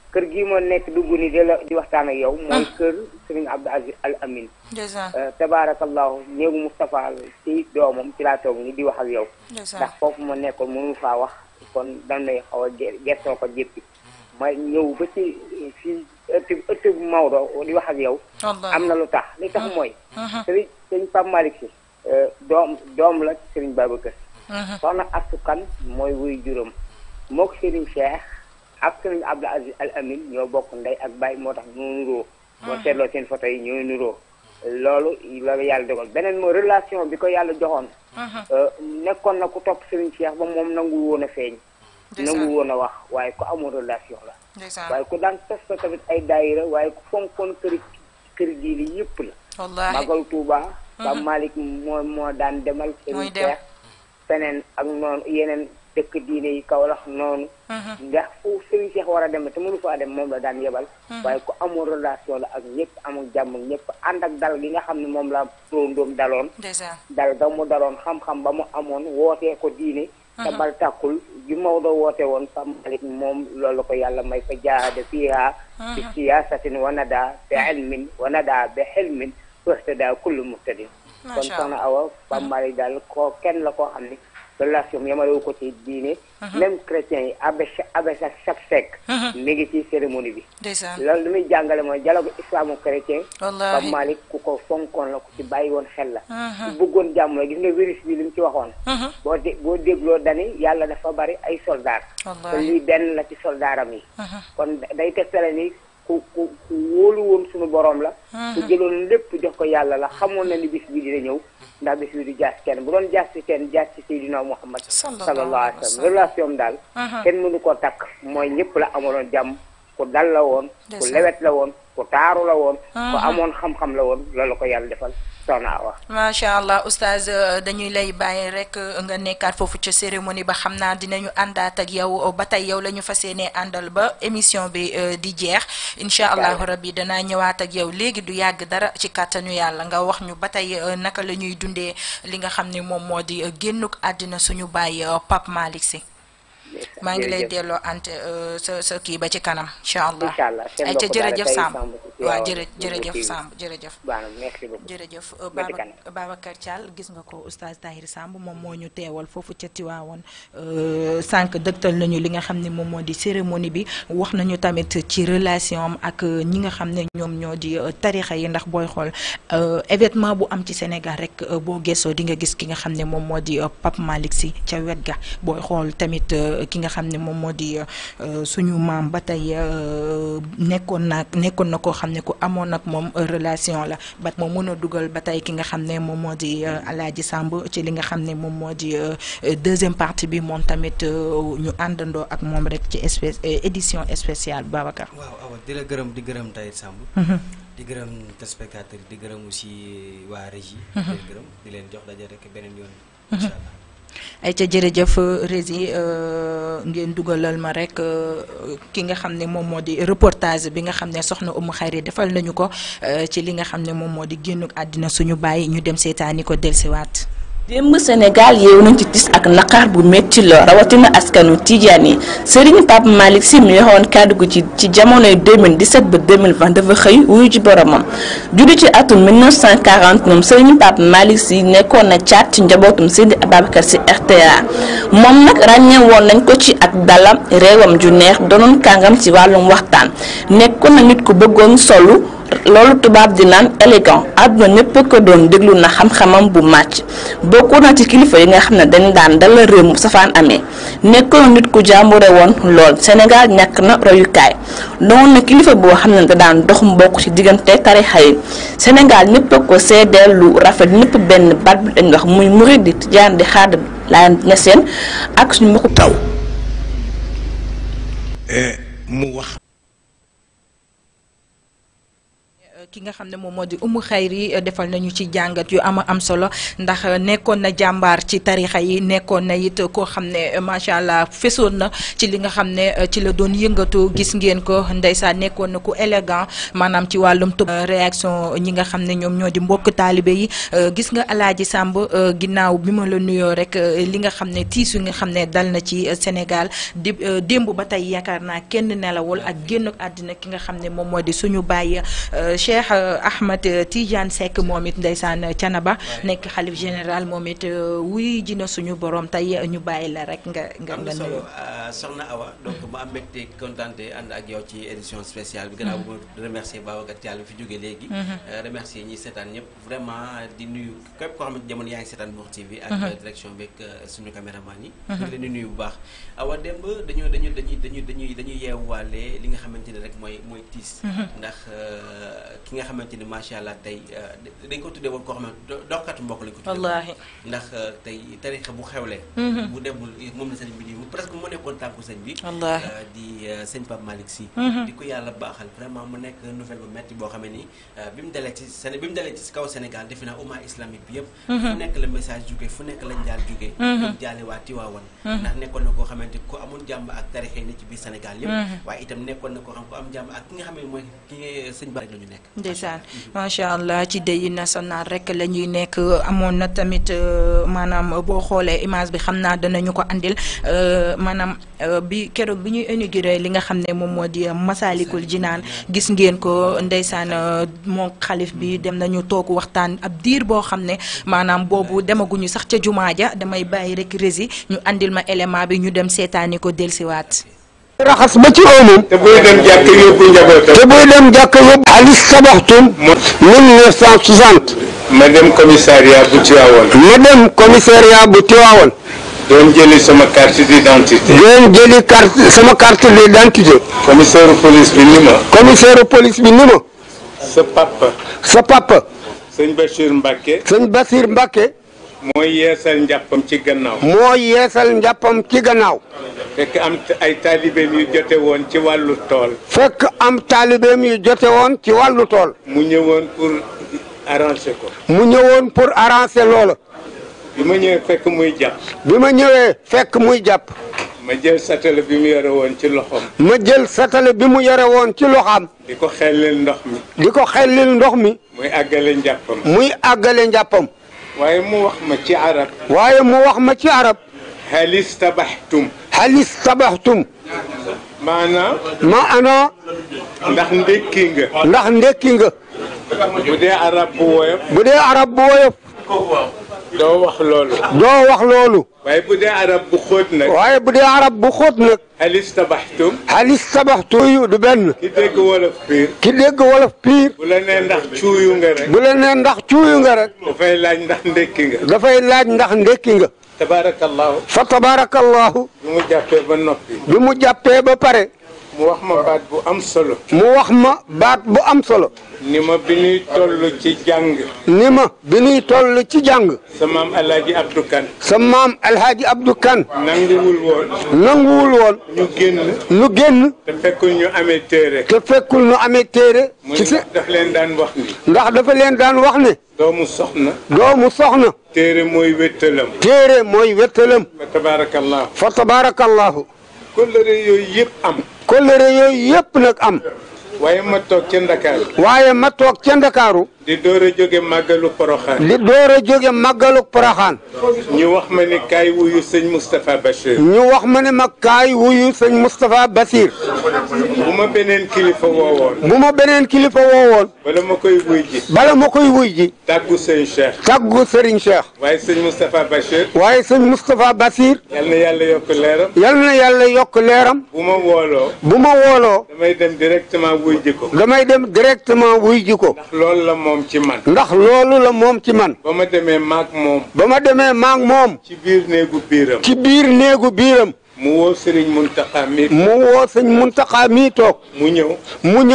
kër gii moo nekk dugg ni di la di waxtaan ak yow mooy kër Serigne Abdou Aziz Al Amin tabaarakallahu néegu Moustapha ci doomam ci laa toog ni di wax ak yow ndax foofu ma nekkoon mënu faa wax kon dan may xaw a gestoo ko jéppi ma ñëw ba ci fii ëtt ëtt bu Maodo di wax ak yow am na lu tax li tax mooy Serigne Serigne Pape Malick Sy doom doom la Serigne Babacar soxna Astou Kane mooy wuy juróom moo ko Serigne Cheikh ak Serigne Abdou Aziz Al Amin ñoo bokk ndey ak baay moo tax ñoo nuroo boo seetloo seen photo yi ñoo nuroo loolu loolu yàlla dogal beneen moo relation bi ko yàlla joxoon nekkoon na ku topp Serigne Cheikh ba moom nangu woon a feeñ nangu woon a wax waaye ku amoon relation la waaye ku daan tos ko tamit ay daayira waaye ku fonkoon këri këri diini yëpp la Magal Touba Pape Malick moo moo daan demal Serigne Cheikh feneen ak noonu yeneen dëkk diine yi Kaolack noonu ndax fu Serigne Cheikh war a dem te mënu faa dem moom la daan yebal waaye ku amoon relation la ak ñëpp amul jàmm ak ñëpp ànd ak dal gi nga xam ne moom la tóondoom daloon dal ga mu daloon xam-xam ba mu amoon wootee ko diine te bal tàkkul bi Maodo woote woon Pape Malick moom loolu ko yàlla may fa jaahada fiiha bi siyaasatin wa nada bi ilmin wa nada bi xilmin wahtada kullu muhtadin kon soxna Awa Pape Malick daal koo kenn la koo xam ne relation yamalewu ko ci diine même chrétiens yi abbé abbé chaque sec mi ngi ci cérémonie bi loolu li muy jàngale mooy dialogue islamo-chrétien Pape Malick ku ko fonkoon la ku ci bàyyi woon xel la ku bëggoon jàmm la gis nga virus bi li mu ci waxoon boo dé boo dégloo dani yàlla dafa bari ay soldat te lii benn la ci soldaaram yi kon day tegtale ni ku ku ku wóolu woon suñu borom la ku jëloon lépp jox ko yàlla la xamoon na ni bis bi dina ñëw ndax bis bi du jaas kenn bu doon jaas ci kenn jaas ci Seydina Muhammad sallallahu alayhi wa sallam relation daal kenn mënu ko takk mooy ñëpp la amaloon jàmm ku dal la woon ku lewet la woon ku taaru la woon ku amoon xam-xam la woon loolu ko yàlla defal soxna Awa macha allah oustaz dañuy lay bàyyi rek nga nekkaat foofu ca cérémonie ba xam naa dinañu àndaat ak yow ba tey yow la ñu fas yéenee àndal ba émission bi di jeex incha allahu rabbi danaa ñëwaat ak yow léegi du yàgg dara ci kàttanu yàlla nga wax ñu ba tey naka la ñuy dundee li nga xam ne moom moo di génnuk àddina suñu baay Pape Malick Sy maa ngi lay delloo ante sa sa kii ba ci kanam incha allah ay ca jërëjëf Samb waaw jërë jërëjëf Samb jërëjëf jërëjëf Babacar Thial gis nga ko oustaz Tahir Samb moom moo ñu teewal foofu ca Tiwaawoon sànq dëgtal nañu li nga xam ne moom moo di cérémonie bi wax nañu tamit ci relation am ak ñi nga xam ne ñoom ñoo di tarixa yi ndax booy xool événement bu am ci Sénégal rek boo gëstoo di nga gis ki nga xam ne moom moo di Pape Malick Sy ca wet ga booy xool tamit ki nga xam ne moom moo di suñu maam ba tey nekkoon na nekkoon na koo xam ne ku amoon ak moom relation la ba moom mën a dugal ba tey ki nga xam ne moom moo di Alaaji Samb ci li nga xam ne moom moo di deuxième partie bi moom tamit ñu àndandoo ak moom rek ci espèce édition spéciale Babacar. waaw awa di la gërëm di gërëm Tahir Samb di gërëm téléspectateur di gërëm aussi waa régie di leen gërëm di leen jox daje rek beneen yoon incha allah ay ca jërëjëf rési ngeen dugalal ma rek ki nga xam ne moom moo di reportage bi nga xam ne soxna Umu Xayri defal nañu ko ci li nga xam ne moom moo di génnuk àddina suñu bàyyi ñu dem seetaani ko dellusiwaat. démb Sénégal yeewu nañ ci tis ak naqar bu métti la rawatina askanu Tijaan yi Serigne Pape Malick Sy mi waxoon kàddu gu ci ci jamonoy deux mille dix-sept ba deux mille vingt dafa xëy wuyu ci boromam juddu ci atum mille neuf cent quarante moom Serigne Pape Malick Sy nekkoon na caat ci njabootum Seydi Ababacar Sy R T A moom nag ràññee woon nañ ko ci ak dalam réewam ju neex doonoon kàngam ci wàllum waxtaan nekkoon na nit ku bëggoon solu loolu tubaab di naan élégant àdduna ñëpp ko doon déglu na xam-xamam bu màcc bokkoon na ci kilifa yi nga xam ne dañ daan dalal réew mu safaan amee nekkoon nit ku jàmbure woon lool Sénégal ñàkk na royukaay doon na kilifa boo xam ne da daan dox mbokk ci diggante tarixa yi Sénégal ñëpp ko seedeel lu rafet ñëpp benn baat bi dañ wax muy murid di tijaan di xaadir Laayeen Ñaseen ak suñu mbokku taw mu wax ki nga xam ne moom moo di Umu Xayri defal nañu ci jàngat yu am am solo ndax nekkoon na jàmbaar ci tarixa yi nekkoon na it koo xam ne macha allah fesoon na ci li nga xam ne ci la doon yëngatu gis ngeen ko ndeysaan nekkoon na ku élégant maanaam ci wàllum tub réaction ñi nga xam ne ñoom ñoo di mbokk taalibe yi gis nga Alaaji Samb ginnaaw bi ma la nuyoo rek li nga xam ne tiis yi nga xam ne dal na ci Sénégal di démb ba tey yaakaar naa kenn nelawul ak génn àddina ki nga xam ne moom moo di suñu bàyyi Cheikh Ahmed Tidiane Seck moom it ndeysaan Canaba nekk xalif général moom it wuy ji na suñu borom tey ñu bàyyi la rek nga nga nga nuyoo. soxna Awa donc ma am mbégte kontaante ànd ak yow ci édition spéciale bi gannaaw bu ma remercier Babacar Diallo fi jógee léegi remercier ñi seetaan ñëpp vraiment di nuyu képp koo xamante jamono yaa ngi seetaan Mbour T V ak direction beeg suñu caméraman yi ñu ngi leen di nuyu bu baax Awa démb dañu dañu dañuy dañuy dañuy dañuy yeewaale li nga xamante ne rek mooy mooy tiis ndax ki nga xamante ni macha allah tey dañ ko tuddee woon koo xam ne doxkatu mbokk lañ ko tuddee wallaahi ndax tey tarixa bu xewlee bu demul moom la sëñ bi nii presque mu nekkoon tànku sëñ bi di sëñ Pape Malick Sy di ko yàlla baaxal vraiment mu nekk nouvelle bu metti boo xam ne ni bi mu dalee ci Séné bi mu dalee ci kaw Sénégal defe naa umma islamique bi yëpp fu nekk la message jógee fu nekk lañ jaal jógee dem jaale waa Tiwaawan ndax nekkoon na koo xamante ku amoon jàmm ak tarixa yi ne ci biir Sénégal yëpp waaye itam nekkoon na koo xam ku am jàmm ak ki nga xam ne mooy ki sëñ ba rek la ñu nekk ndeysaan macha allah ci deuil national rek la ñuy nekk amoon na tamit maanaam boo xoolee image bi xam naa danañu ko andil maanaam bi keroog bi ñuy inauguré li nga xam ne moom moo di Masalikul Jinaan gis ngeen ko ndeysaan moom xalif bi dem nañu toog waxtaan ab diir boo xam ne maanaam boobu demaguñu sax ca jumaa ja damay bàyyi rek rési ñu andil ma élément bi ñu dem seetaani ko delsiwaat raxas ba ci oomam te buy dem jàkk yóbbu njabootam te buy dem jàkk yóbbu xaalis sabaxtum mille neuf cent soixante ma dem commissariat bu Tivaouane ma dem commissariat bu Tivaouane doon jëli sama carte d'identité doon jëli carte sama carte d'identité commissaire police bi ni ma commissaire police bi ni ma sa papa sa papa sëñ Bachir Mbacké sëñ Bachir Mbacké mooy yeesal njàppam ci gannaaw mooy yeesal njàppam ci gannaaw fekk am ay taalibeem yu jote woon ci wàllu tool fekk am taalibeem yu jote woon ci wàllu tool mu ñëwoon pour arranger ko mu ñëwoon pour arranger loola bi ma ñëwee fekk muy jàpp bi ma ñëwee fekk muy jàpp ma jël satale bi mu yore woon ci loxoom ma jël satale bi mu yore woon ci loxoam di ko xellil ndox mi di ko xellil ndox mi muy àggale njàppam muy àggale njàppam waaye mu wax ma ci arab waaye mu wax ma ci arab halis tabaxtum halis tabaxtum maanaam maanaam ndax ndekki nga ndax ndekki nga bu dee arab bu woyof bu dee arab bu woyof doo wax loolu doo wax loolu waaye bu dee arab bu xóot nag waaye bu dee arab bu xóot nag halis tabaxtum halis tabaxtum yu du benn ki dégg wolof piir ki dégg wolof piir bu la nee ndax cuuyu nga rek bu la nee ndax cuuyu nga rek dafay laaj ndax ndekki nga dafay laaj ndax ndekki nga tabarakallahu fa tabarakallahu bi mu jàppee ba noppi bi mu jàppee ba pare mu wax ma baat bu am solo mu wax ma baat bu am solo ni ma bi ñuy toll ci jàng ni ma bi ñuy toll ci jàng sa maam alhaaji Abdou Kane sa maam alhaaji Abdou Kane nanguwul woon nanguwul woon ñu génn ñu génn te fekkul ñu amee téere te fekkul ñu amee téere ci si daf leen daan wax ni ndax dafa leen daan wax ne doomu soxna doomu soxna téere mooy wéttalam téere mooy wéttalam fa tabarakallahu fa tabarakallahu kóllëre yooyu yëpp am kóllëre yooyu yëpp nag am waaye ma toog ca Ndakaaru waaye ma toog ca Ndakaaru di door a jóge màggalu Poroxaan di door a jóge màggalu Poroxaan ñu wax ma ne kaay wuyu sëñ Moustapha Bachir ñu wax ma ne ma kaay wuyu sëñ Moustapha Bachir bu ma beneen kilifa woowoon bu ma beneen kilifa woowoon bala ma koy wuy ji bala ma koy wuy ji tàggu sëñ Cheikh tàggu Serigne Cheikh waaye sëñ Moustapha Bachir waaye sëñ Moustapha Bachir yal na yàlla yokk leeram yal na yàlla yokk leeram bu ma wooloo bu ma wooloo damay dem directement wuy ji ko damay dem directement wuy ji ko ndax loolu la moom ci man ndax loolu la moom ci man ba ma demee maag moom ba ma demee maag moom ci biir néegu biiram ci biir néegu biiram mu woo Serigne Mountakha mi mu woo sëñ Mountakha mi toog mu ñëw mu ñëw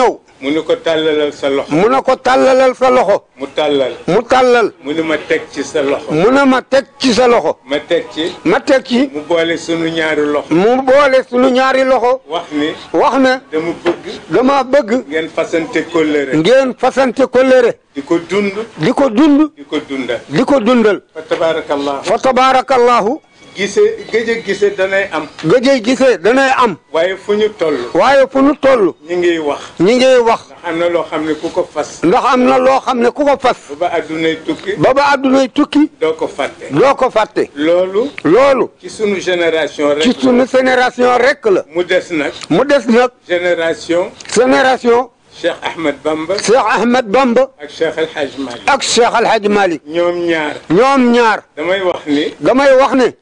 mu ne ko tàllalal sa loxo. mu ne ko tàllalal sa loxo. mu tàllal. mu tàllal. mu ne ma teg ci sa loxo. mu ne ma teg ci sa loxo. ma teg ci. ma teg ci. mu boole sunu ñaari loxo. mu boole sunu ñaari loxo. wax ni. wax ne. dama bëgg. dama bëgg. ngeen fasante kóllëre. ngeen fasante kóllëre. di ko dund. di ko dund. di ko dundal. di ko dundal. fa tabaarakallahu. fa tabaarakallahu. gisee gëj a gisee danay am. gëj a gisee danay am. waaye fu ñu toll. waaye fu ñu toll. ñi ngiy wax. ñi ngiy wax. ndax am na loo xam ne ku ko fas. ndax am na loo xam ne ku ko fas. ba ba addunay tukki. ba ba addunay tukki. doo ko fàtte. doo ko fàtte. loolu. loolu. ci sunu génération rek. ci sunu génération rek la. mu des nag. mu des nag. génération. génération. Cheikh Ahmed Bamba. Cheikh Ahmed Bamba. ak Cheikh El Hadj Malick. ak Cheikh El Hadj Malick. ñoom ñaar. ñoom ñaar. damay wax ni. damay wax ne.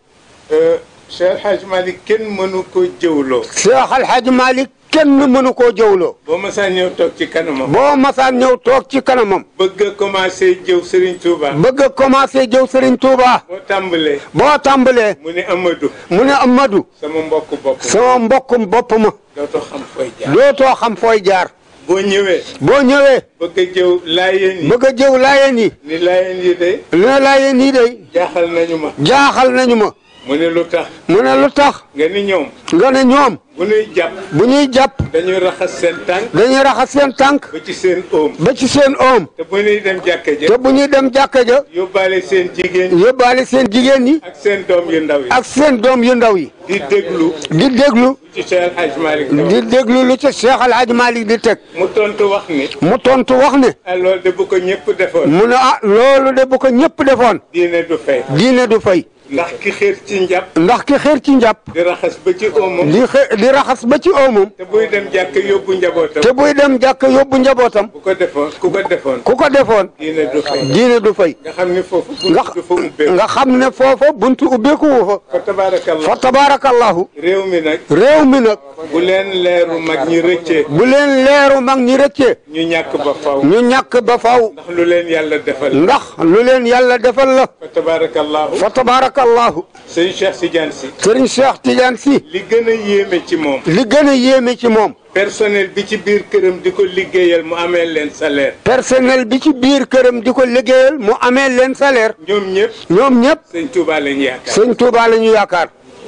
Cheikh El Hadj Malick kenn mënu ko jëwloo. Cheikh El Hadj Malick kenn mënu koo jëwloo. boo masaan ñëw toog ci kanamam. boo masaan ñëw toog ci kanamam. bëgg a commencé jëw Serigne Touba. bëgg a commencé jëw Serigne Touba. boo tàmbalee. boo tàmbalee. mu ne Amadou. mu ne Amadou. sama mbokku bopp. sama mbokkum bopp ma. dootoo xam fooy jaar. dootoo xam fooy jaar. boo ñëwee. boo ñëwee. bëgg a jëw laayeen yi. bëgg a jëw laayeen yi. ni laayeen yi de. ni laayeen yi de. jaaxal nañu ma. jaaxal nañu ma. mu ne lu tax. mu ne lu tax. nga ni ñoom. nga ne ñoom. bu ñuy jàpp. bu ñuy jàpp. dañuy raxas seen tànk. dañuy raxas seen tànk. ba ci seen oom. ba ci seen oom. te bu ñuy dem jàkka ja. te bu ñuy dem jàkka ja. yóbbaale seen jigéen ñi. yóbbaale seen jigéen ñi. ak seen doom yu ndaw yi. ak seen doom yu ndaw yi. di déglu. di déglu. ci Cheikh El Hadj Malick. di déglu lu ci Cheikh El Hadj Malick di teg. mu tontu wax ni. mu tontu wax ne. ah loolu de bu ko ñëpp defoon. mu ne ah loolu de bu ko ñëpp defoon. diine du fay. diine du fay. ndax ki xeer ci njàpp. ndax ki xeer ci njàpp. di raxas ba ci oomam. di xe di raxas ba ci oomam. te buy dem jàkk yóbbu njabootam. te buy dem jàkk yóbbu njabootam. bu ko defoon ku ko defoon. ku ko defoon. diine du fay. diine du fay. nga xam ne foofu. nga buntu dafa ubbeeku. nga xam ne foofa buntu ubbeeku wu fa. fa tabaarakallahu. fa tabaarakallahu. réew mi nag. réew mi nag. bu leen leeru mag ñi rëccee. bu leen leeru mag ñi rëccee. ñu ñàkk ba faw. ñu ñàkk ba faw. ndax lu leen yàlla defal. ndax lu leen yàlla defal la. fa tabaarakallahu. fa tabaarakallahu. sëñ Cheikh Tidiane Sy. sëriñ Cheikh Tidiane Sy. li gën a yéeme ci moom. li gën a yéeme ci moom. personnel bi ci biir këram di ko liggéeyal mu amee leen salaire. personnel bi ci biir këram di ko liggéeyal mu amee leen salaire. ñoom ñëpp. ñoom ñëpp. sëñ Touba lañu yaakaar. sëñ Touba la ñu yaakaar.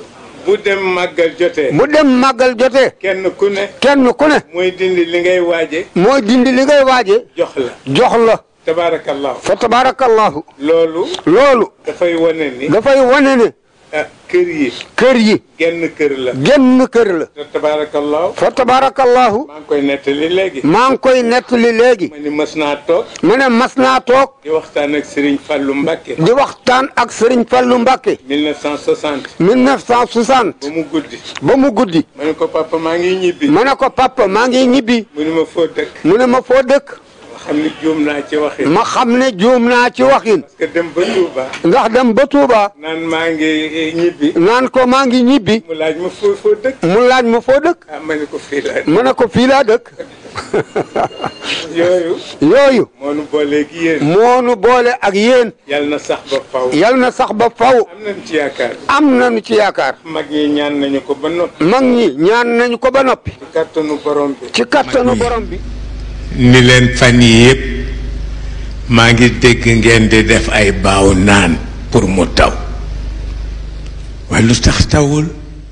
bu dem màggal jotee. bu dem màggal jotee. kenn ku ne. kenn ku ne. mooy dindi li ngay waaje. mooy dindi li ngay waaje. jox la. jox la. tabaarakallahu. fa tabaarakallahu. loolu. loolu. dafay wane ni. dafay wane ne. ah kër yi. kër yi. genn kër la. genn kër la. te tabaarakallahu. fa tabaarakallahu. maa ngi koy nettali léegi. maa ngi koy nettali léegi. ma ni mas naa toog. ma ne mas naa toog. di waxtaan ak Serigne Fallou Mbacké. di waxtaan ak Serigne Fallou Mbacké. mille neuf cent soixante. mille neuf cent soixante. ba mu guddi. ba mu guddi. ma ne ko papa maa ngi ñibbi. ma ne ko papa maa ngi ñibbi. mu ne ma foo dëkk. mu ne ma foo dëkk. ma xam ne juum naa ci waxin. ma xam ne juum naa ci waxin. parce que dem ba Touba. ndax dem ba Touba. naan maa ngi ñibbi. naan ko maa ngi ñibbi. mu laaj ma foo foo dëkk. mu laaj ma foo dëkk. ah ma ne ko fii laa. ma ne ko fii laa dëkk. yooyu. yooyu. moo nu boole ak yéen. moo nu boole ak yéen. yal na sax ba faw. yal na sax ba faw. am nañu ci yaakaar. am nañu ci yaakaar. mag ñi ñaan nañu ko ba noppi. mag ñi ñaan nañu ko ba noppi. ci kattanu borom bi. ci kattanu borom bi. ni leen fan yii yëpp maa ngi dégg ngeen di def ay baaw naan pour mu taw waaye lu tax tawul.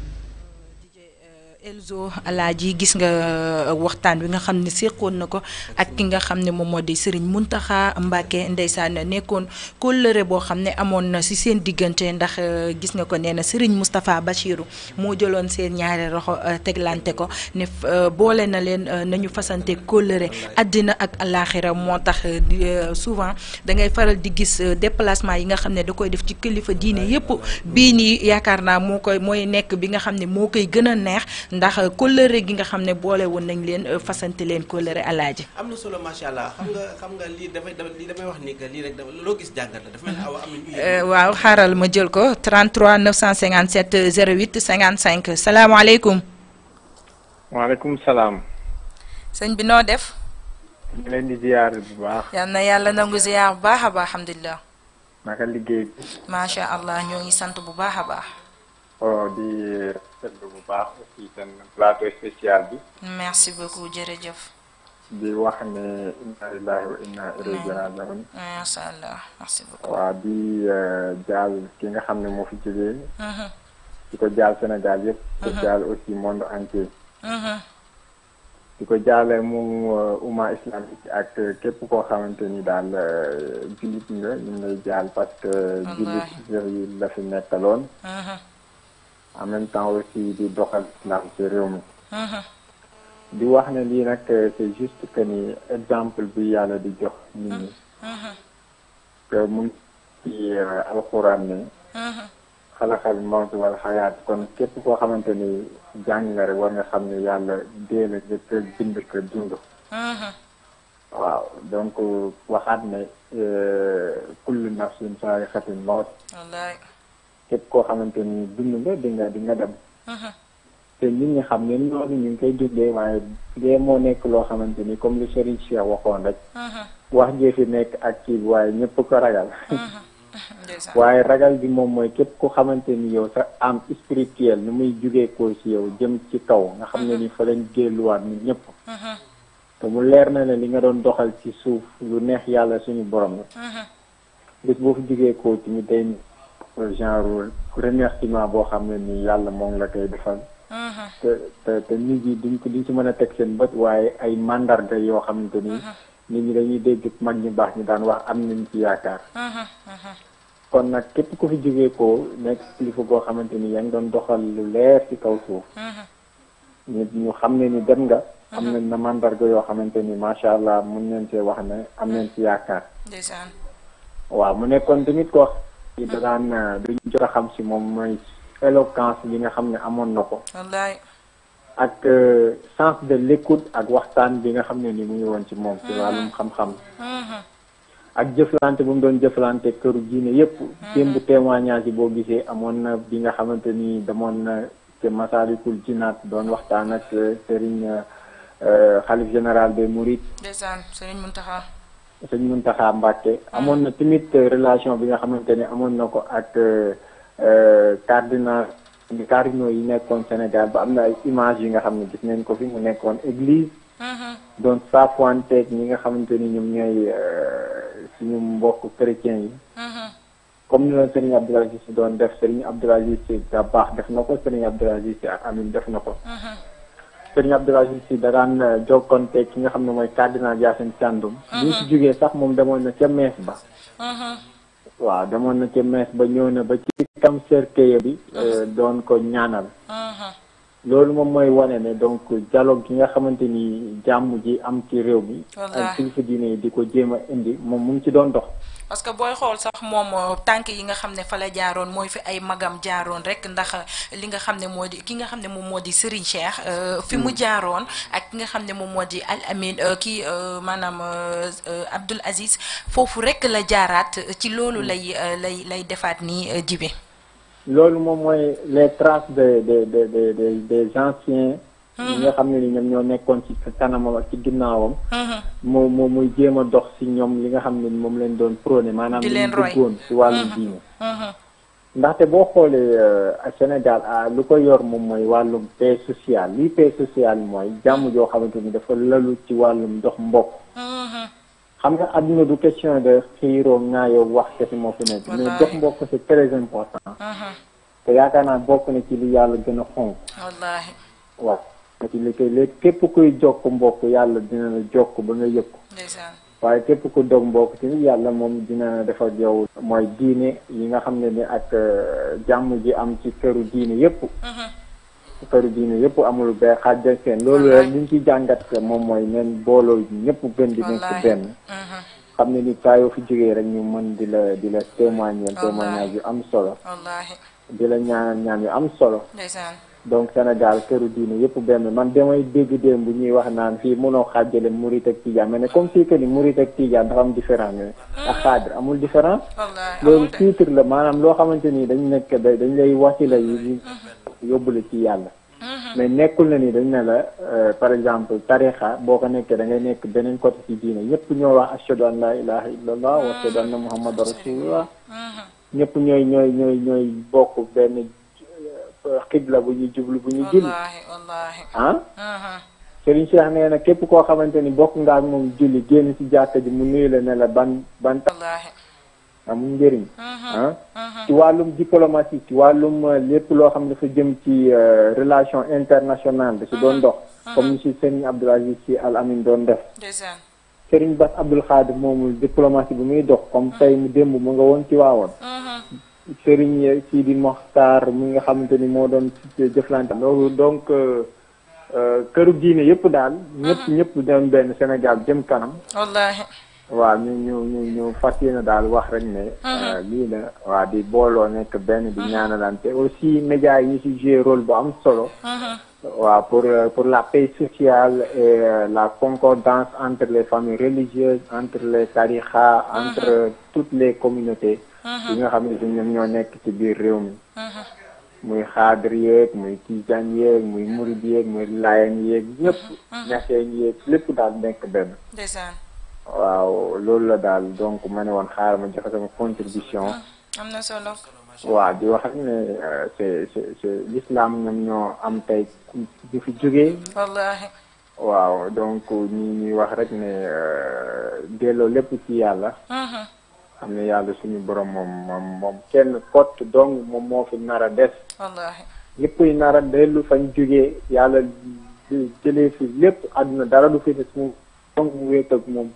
Elzo Alaaji gis nga waxtaan bi nga xam ne séqoon na ko ak ki nga xam ne moom moo di Serigne Mountakha Mbacké ndeysaan nekkoon kóllëre boo xam ne amoon na si seen diggante ndax gis nga ko nee na Serigne Moustapha Bachirou moo jëloon seen ñaari roxo teglante ko ne boole na leen nañu fasante kóllëre àddina ak alaaxira moo tax souvent da ngay faral di gis déplacement yi nga xam ne da koy def ci kilifa diine yëpp bii nii yaakaar naa moo koy mooy nekk bi nga xam ne moo koy gën a neex. ndax kóllëre gi nga xam ne boole woon nañ leen fasante leen kóllëre Alaaji. am na solo macha allah xam nga xam nga lii dafay lii damay wax ni que lii rek dafa loo gis jàngat la dafa mel ni awa am na ñu. waaw xaaral ma jël ko trente-trois neuf cent cinquante-sept zéro huit cinquante-cinq salaamaaleykum. waaleykum salaam. sëñ bi noo def. ñu leen di ziar bu baax. yal na yàlla nangu ziar bu baax a baax alhamdulilah. naka liggéey bi. macha allah ñoo ngi sant bu baax a baax. oh di seetlu bu baax aussi seen plateau spécial bi. merci beaucoup jërëjëf. ci di wax ne inna lillahi wa inna ilayhi raji'un. Masha Allah, merci beaucoup. waa di jaal ki nga xam ne moo fi jógee. di ko jaal Sénégal yëpp. di ko jaal aussi monde entier. di ko jaale mu umma islamique ak képp koo xamante ni daal jullit nga ñu ngi lay jaal parce que jullit yi la fi nekkaloon. en même temps aussi di doxal islam ci réew mi. di wax ne lii nag c'est juste que ni exemple bi yàlla di jox nit ñi. que mu ngi ci alxuraan ne. xalaxal mawt wal xayaat kon képp koo xamante ni jàng nga rek war nga xam ne yàlla dee la njëkk a bind ko dund. waaw donc waxaat ne kullu nafsin zaa'iqatul mawt. wallaay. képp koo xamante ni dund nga di nga di nga dem. te nit ñi xam ne loolu ñu ngi koy dundee waaye dee moo nekk loo xamante ni comme li Serigne Cheikh waxoon rek. wax jee fi nekk ak kii waaye ñëpp ko ragal. waaye ragal bi moom mooy képp ku xamante ni yow sa âme spirituelle ni muy jugee ko ci yow jëm ci kaw nga xam ne ni fa lañ géluwaat ni ñëpp. te mu leer na ne li nga doon doxal ci suuf lu neex yàlla suñu borom la. bis boo fi jugee ko ci ñu day genre remerciement boo xam ne ni yàlla moom la koy defal. te te te nit ñi duñ ko duñ ci mën a teg seen bët waaye ay mandarga yoo xamante ni. nit ñi dañuy dégg mag ñu baax ñu daan wax am nañ ci yaakaar. kon nag képp ku fi jógee ko nekk kilifa goo xamante ni yaa ngi doon doxal lu leer ci kaw suuf. ñu ñu xam ne ni dem nga. am nañ na mandarga yoo xamante ni macha allah mun nañ see wax ne am nañ ci yaakaar. waaw mu nekkoon tamit koo xam da daan dañu jot a xam si moom mooy éloquence bi nga xam ne amoon na ko. wallaay. ak sens de l'écoute ak waxtaan bi nga xam ne ni mu ngi woon ci moom ci wàllum xam-xam. ak jëflante bu mu doon jëflante këru diine yépp démb témoignage yi boo gisee amoon na bi nga xamante ni demoon na ci Masalikul Jinaat doon waxtaan ak Serigne xalif général des Mourides. ndeysaan Serigne Mountakha. Serigne Mountakha Mbacké. amoon na tamit relation bi nga xamante ni amoon na ko ak cardinal. ni cardinaux yi nekkoon Sénégal ba am na ay image yi nga xam ne gis nañ ko fi mu nekkoon église. doon saafuwanteeg ñi nga xamante ni ñoom ñooy suñu mbokk chrétiens yi. comme ni la Serigne Abdoul Aziz Sy doon def Serigne Abdoul Aziz Sy da baax def na ko Serigne Abdoul Aziz Sy ak Amin def na ko. Serigne Abdoul Aziz Sy da daan jokkonteeg ki nga xam ne mooy cardinal Yacine Thiandoum. bi ñu si jógee sax moom demoon na ca mees ba. waaw demoon na ca mees ba ñëw na ba ci kam cercueil bi doon ko ñaanal. loolu moom mooy wane ne donc dialogue gi nga xamante ni jàmm ji am ci réew mi. ak kilifa diine yi di ko jéem a indi moom mu ngi ci doon dox. parce que booy xool sax moom tànk yi nga xam ne fa la jaaroon mooy fi ay magam jaaroon rek ndax li nga xam ne moo di ki nga xam ne moom moo di Serigne Cheikh. fi mu jaaroon ak ki nga xam ne moom moo di Al Amin kii maanaam Abdoul Aziz foofu rek la jaaraat ci loolu lay lay lay defaat nii jibe loolu moom mooy les traces de de de de de des anciens. ñi nga xam ne ni ñoom ñoo nekkoon ci kanamam ak ci ginnaawam. moom moom muy jéem a dox si ñoom li nga xam ne ni moom leen doon prôné maanaam. di leen roy bëggoon si wàllu diine. ndaxte boo xoolee Sénégal lu ko yor moom mooy wàllum paix sociale lii paix sociale mooy jàmm joo xamante ni dafa lalu ci wàllum dox mbokk. xam nga adduna du question de xiiroo ŋaayoo wax kese moo fi nekk. mais dox mbokk c'est très important. te yaakaar naa bokk na ci li yàlla gën a xonk. wallaahi. waaw ci li koy léegi képp kuy jokk mbokk yàlla dina la jokk ba nga yëg ko. waaye képp ku dog mbokk tamit yàlla moom dina defar yow. mooy diine yi nga xam ne ni ak jàmm ji am ci këru diine yépp këru diine yépp amul ba xaajal seen loolu la ñu ciy jàngat moom mooy neen booloo ñëpp gën di nekk benn. xam ne ni saa yoo fi jógee rek ñu mën di la di la témoigner témoignage yu am solo. di la ñaanal ñaan yu am solo. donc Sénégal këru diine yëpp benn man damay dégg démb bu ñuy wax naan fii mënoo xaajale murit ak tijaan mais ne comme si que ni murit ak tijaan dafa am différence ne ak xaadir amul différence. loolu titre la maanaam loo xamante ni dañ nekk dañ lay wasila yi yóbbu la ci yàlla. mais nekkul na ni dañ ne la par exemple tarixa boo ko nekkee da ngay nekk beneen côté ci diine ñëpp ñoo wax ashhadu an la ilaha illallah wa ashhadu anna muhammadan rasulullah ñëpp ñooy ñooy ñooy ñooy bokk benn xibla bu ñu jublu bu ñu julli ah Serigne Cheikh nee na képp koo xamante ni bokk nga ak moom julli génn ci jàkka ji mu nuyu la ne la ban ban tax amul njëriñ ah ci wàllum diplomatie ci wàllum lépp loo xam ne dafa jëm ci relation internationale da ci doon dox comme ni si Serigne Abdoul Aziz Sy Al Amine doon def Serigne Bass Abdoul Khadir moomul diplomatie bu muy dox comme tey mu démb mu nga woon ci waawoon Serigne Sidi Mokhtar mi nga xamante ni moo doon jëflante loolu donc këru diine yëpp daal ñëpp ñëpp doon benn Sénégal jëm kanam wallaahi waaw ñu ñu ñu ñu fas yéene daal wax rek ne lii la waaw di booloo nekk benn di ñaanalante aussi médias yi ñu ci joué rôle bu am solo waaw pour pour la paix sociale et la concordance entre les familles religieuses entre les tarixa entre toutes les communautés yi nga xam ne ñoom ñoo nekk ci biir réew mi muy xaadir yeeg muy tijaan yeeg muy murid yeeg muy laayeen yeeg ñëpp ñaseen yeeg lépp daal nekk benn waaw loolu la daal donc ma ne woon xaaral ma joxe sama contribution am na solo waaw di wax ne c'est c'est c'est l'islam ñoom ñoo am tey di fi jógee wallaahi waaw donc ñi ñuy wax rek ne delloo lépp ci yàlla xam ne yàlla suñu borom moom moom moom kenn kott dong moom moo fi nar a des wallaahi lépp nar a dellu fañ jógee yàlla jëlee fi lépp àdduna dara du fi des moom donc mu wéet ak moom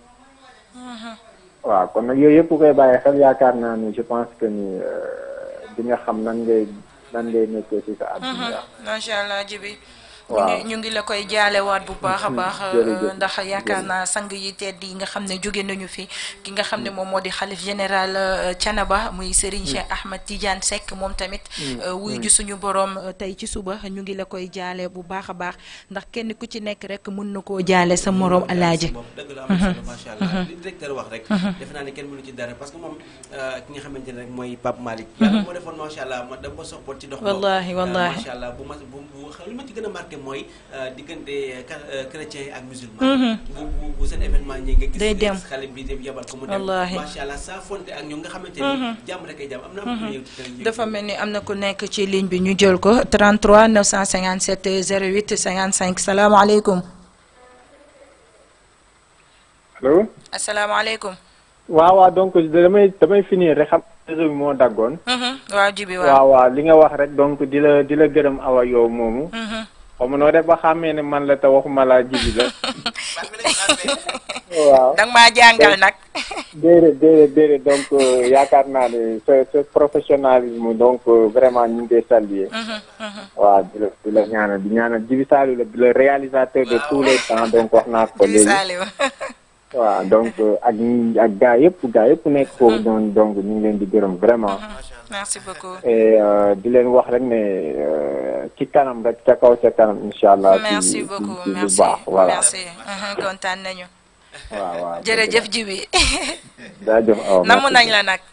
waaw kon nag yooyu yëpp koy bàyyi xel yaakaar naa ni je pense que ni di nga xam nan ngay nan ngay nekkee ci sa àdduna macha allah Djiby waaw ñu ngi la koy jaalewaat bu baax a baax ndax yaakaar naa sang yi tedd yi nga xam ne jóge nañu fi ki nga xam ne moom moo di xalif général Thiénaba muy Serigne Cheikh Ahmed Tidiane Seck moom tamit wuy ju suñu borom tey ci suba ñu ngi la koy jaale bu baax a baax ndax kenn ku ci nekk rek mën na koo jaale sa morom alaaji dëgg la am solo macha allah li directeur wax rek def naa ne kenn mënu ci dara parce que moom ki nga xamante ne rek mooy Pape Malick yàlla moo defoon macha allah ma dama soppoon ci dox wallaahi wallaahi macha allah bu ma bu li ma ci gën a marqué mooy diggante chrétien ak musulman bu bu seen événement ñi nga day dem gis xale bi dem yabal ko mu dem macha allah saa fonte ak ñoom nga xamante ni jàmm rek ay jàmm am na am dafa mel ni am na ku nekk ci ligne bi ñu jël ko trente-trois neuf cent cinquante-sept zéro huit cinquante-cinq salaamaaleykum allo asalaamaaleykum waaw waaw donc damay damay finir rek xam réseau bi moo daggoon waaw Djiby waaw waaw waaw li nga wax rek donc di la di la gërëm awa yow moomu xaw ma noo def ba xàmmee ne man la te waxuma laa Djiby la waaw danga maa jàngal nag déedéet déedéet déedéet donc yaakaar naa ne ce ce professionnalisme donc vraiment ñu ngi koy saluer waaw di la di la ñaanal di ñaanal Djiby Saliou la le réalisateur de tous les temps donc wax naa ko léegi waaw donc ak ñi ak gaa yëpp gaa yëpp nekk foofu doon donc ñu ngi leen di gërëm vraiment merci beaucoup et di leen wax rek ne ci kanam rek ca kaw ca kanam incha allah merci beaucoup ci lu merci baax voilà merci kontaan nañu waaw waaw jërëjëf Djiby jaajëf aw namu nañ la nag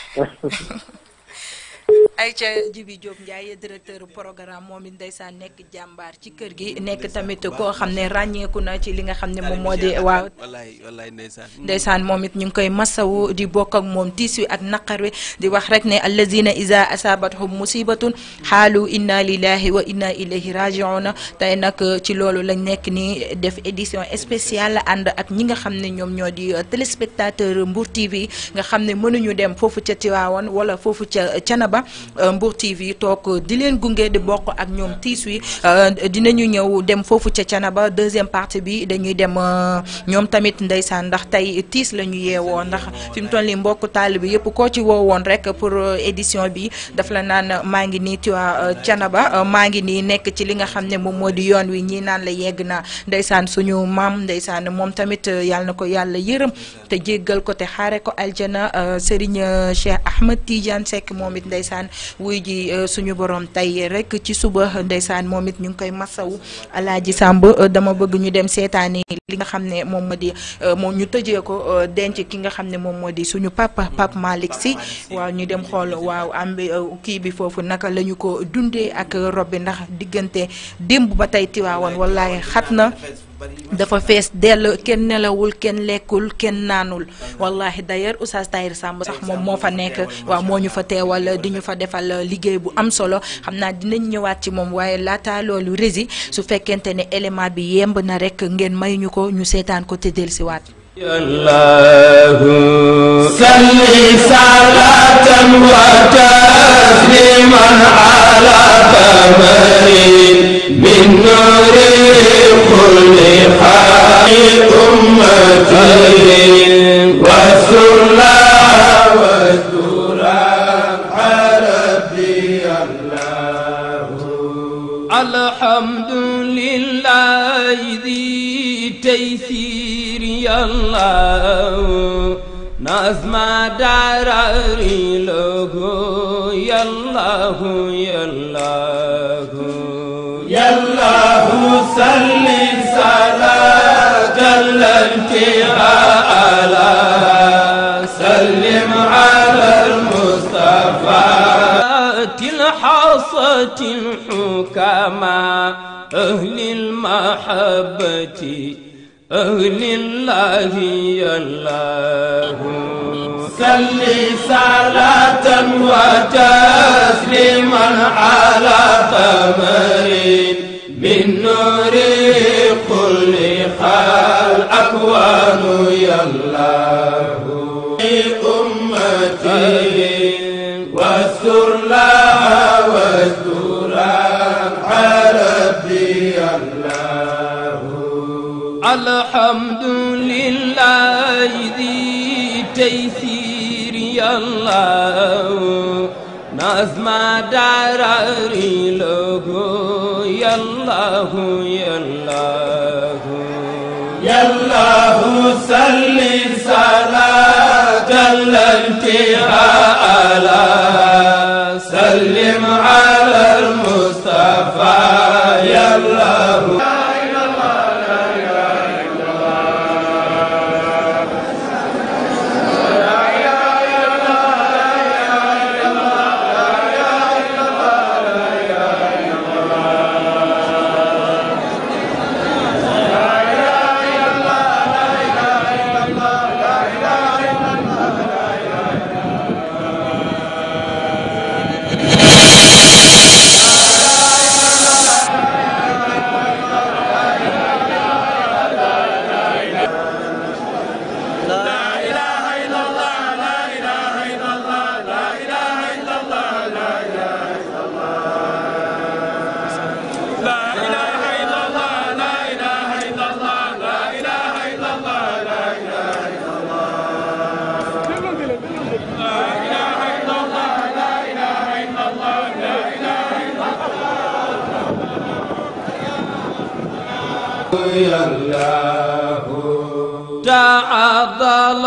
Aïcha Djiby Diop Ndiaye directeur programme moom it ndeysaan nekk jàmbaar ci kër gi nekk tamit koo xam ne ràññeeku na ci li nga xam ne moom moo di waaw wallaay wallaay ndeysaan ndeysaan moom it ñu ngi koy masawu di bokk ak moom tiis wi ak naqar wi di wax rek ne allazina iza asabathum musibatun xaalu inna lillahi wa inna ilayhi rajiuna tey nag ci loolu lañ nekk ni def édition spéciale ànd ak ñi nga xam ne ñoom ñoo di téléspectateur Mbour T V nga xam ne mënuñu dem foofu ca Tivaouane wala foofu ca Thiénaba Mbour T V toog di leen gunge di bokk ak ñoom tiis wi dinañu ñëw dem foofu ca Thiénaba deuxième partie bi dañuy dem ñoom tamit ndeysaan ndax tey tiis la ñu yeewoo ndax fi mu toll nii mbokk taalibe bi yëpp koo ci woowoon rek pour édition bi daf la naan maa ngi nii Tiwa Thiénaba maa ngi nii nekk ci li nga xam ne moom moo di yoon wi ñii naan la yegg na ndeysaan suñu maam ndeysaan moom tamit yàlla na ko yàlla yërëm te jéggal ko te xaare ko aljana Serigne Cheikh Ahmed Tidiane Seck moom it ndeysaan wuy ji suñu borom tey rek ci suba ndeysaan moom it ñu ngi koy masawu Alaaji Samb dama bëgg ñu dem seetaani li nga xam ne moom moo di moom ñu tëjee ko denc ki nga xam ne moom moo di suñu papa Pape Malick Sy waaw ñu dem xool waaw am bi kii bi foofu naka la ñu ko dundee ak rob bi ndax diggante démb ba tey Tiwaawan wallaay xat na dafa fees dell kenn nelawul kenn lekkul kenn naanul wallahi d'ailleurs Oustaz Tahir Samb sax moom moo fa nekk waaw moo ñu fa teewal di ñu fa defal liggéey bu am solo xam naa dinañ ñëwaat ci moom waaye laata loolu rési su fekkente ne élément bi yemb na rek ngeen may ñu ko ñu seetaan ko te dellusiwaat. Allahu salli salatan wa tasliman ala qamarin min nuri kulli khair ummatin wa sunnah wa quran arabi Allahu alhamdulillah di taysir ya Allah nazma darari lahu ya Allah ya Allah ya Allah salli salatan lantiha ala sallim ala al-Mustafa tilhasat al-hukama ahli al-mahabbati أهل الله يا الله صل صلاة وتسليما على قمر من نور كل الأكوان يا الله أمتي واستر لها واستر عربي يا الله الحمد لله ذي تيسير يا الله نظم دراري له يا الله يا الله يا الله صل صلاة الانتهاء على سلم على المصطفى يا الله تعظل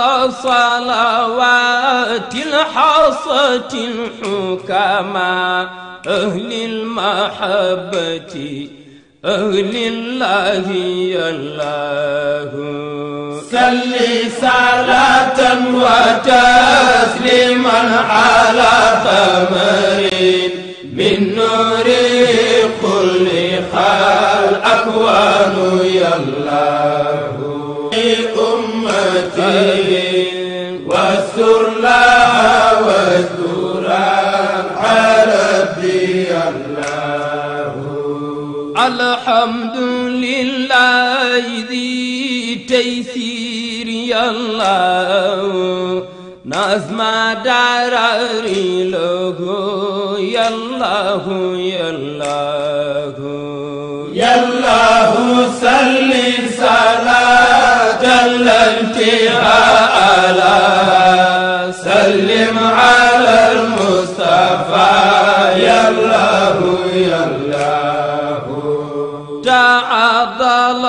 صلوات الحصة الحكماء أهل المحبة أهل الله يا الله صل صلاة وتسليما على قمر من نور كل الأكوان يا الله أمتي واستر لها واستر عربي الله الحمد لله ذي تيسير يا الله نظم دراري له يا الله يا الله يا الله صل صلاة الانتهاء على سلم على المصطفى يا الله يا الله تعظل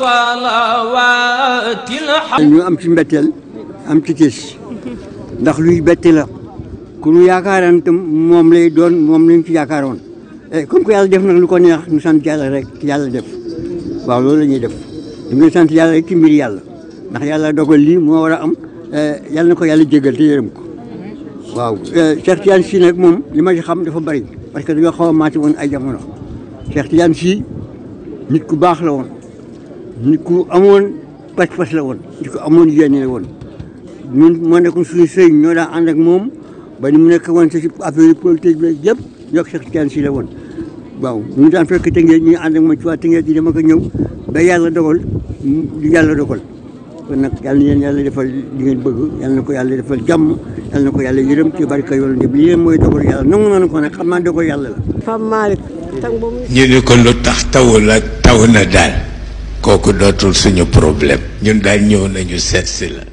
صلوات الحق ñu am ci mbetteel am ci tiis ndax luy bette la ku ñu yaakaaran tam moom lay doon moom lañ ci yaakaaroon et comme que yàlla def nag lu ko neex ñu sant yàlla rek yàlla def waaw loolu la ñuy def ñu ngi sant yàlla rek ci mbir yàlla ndax yàlla dogal lii moo war a am yàlla na ko yàlla jégal te yërëm ko waaw Cheikh Tidiane Sy nag moom li ma ci xam dafa bari parce que dañoo xaw a maati woon ay jamono Cheikh Tidiane Sy nit ku baax la woon nit ku amoon pas-pas la woon nit ku amoon yéene la woon ñun moo nekkoon suñu sëy ñoo daan ànd ak moom ba ni mu nekk woon ci affaire politique bi yëpp yokk Cheikh Tidiane Sy la woon waaw ñu daan fekk Tëngéej ñu ànd ak ma ci waa Tëngéej di dama ko ñëw ba yàlla dogal di yàlla dogal kon nag yàlla na leen yàlla defal li ngeen bëgg yàlla na ko yàlla defal jàmm yàlla na ko yàlla yërëm ci barka yoon bi lii mooy dogal yàlla nangu nañu ko nag xam naa dogal yàlla la. Pape Malick. ñu ni ko lu tax taw la taw na daal kooku dootul suñu problème ñun daal ñëw nañu seet si la.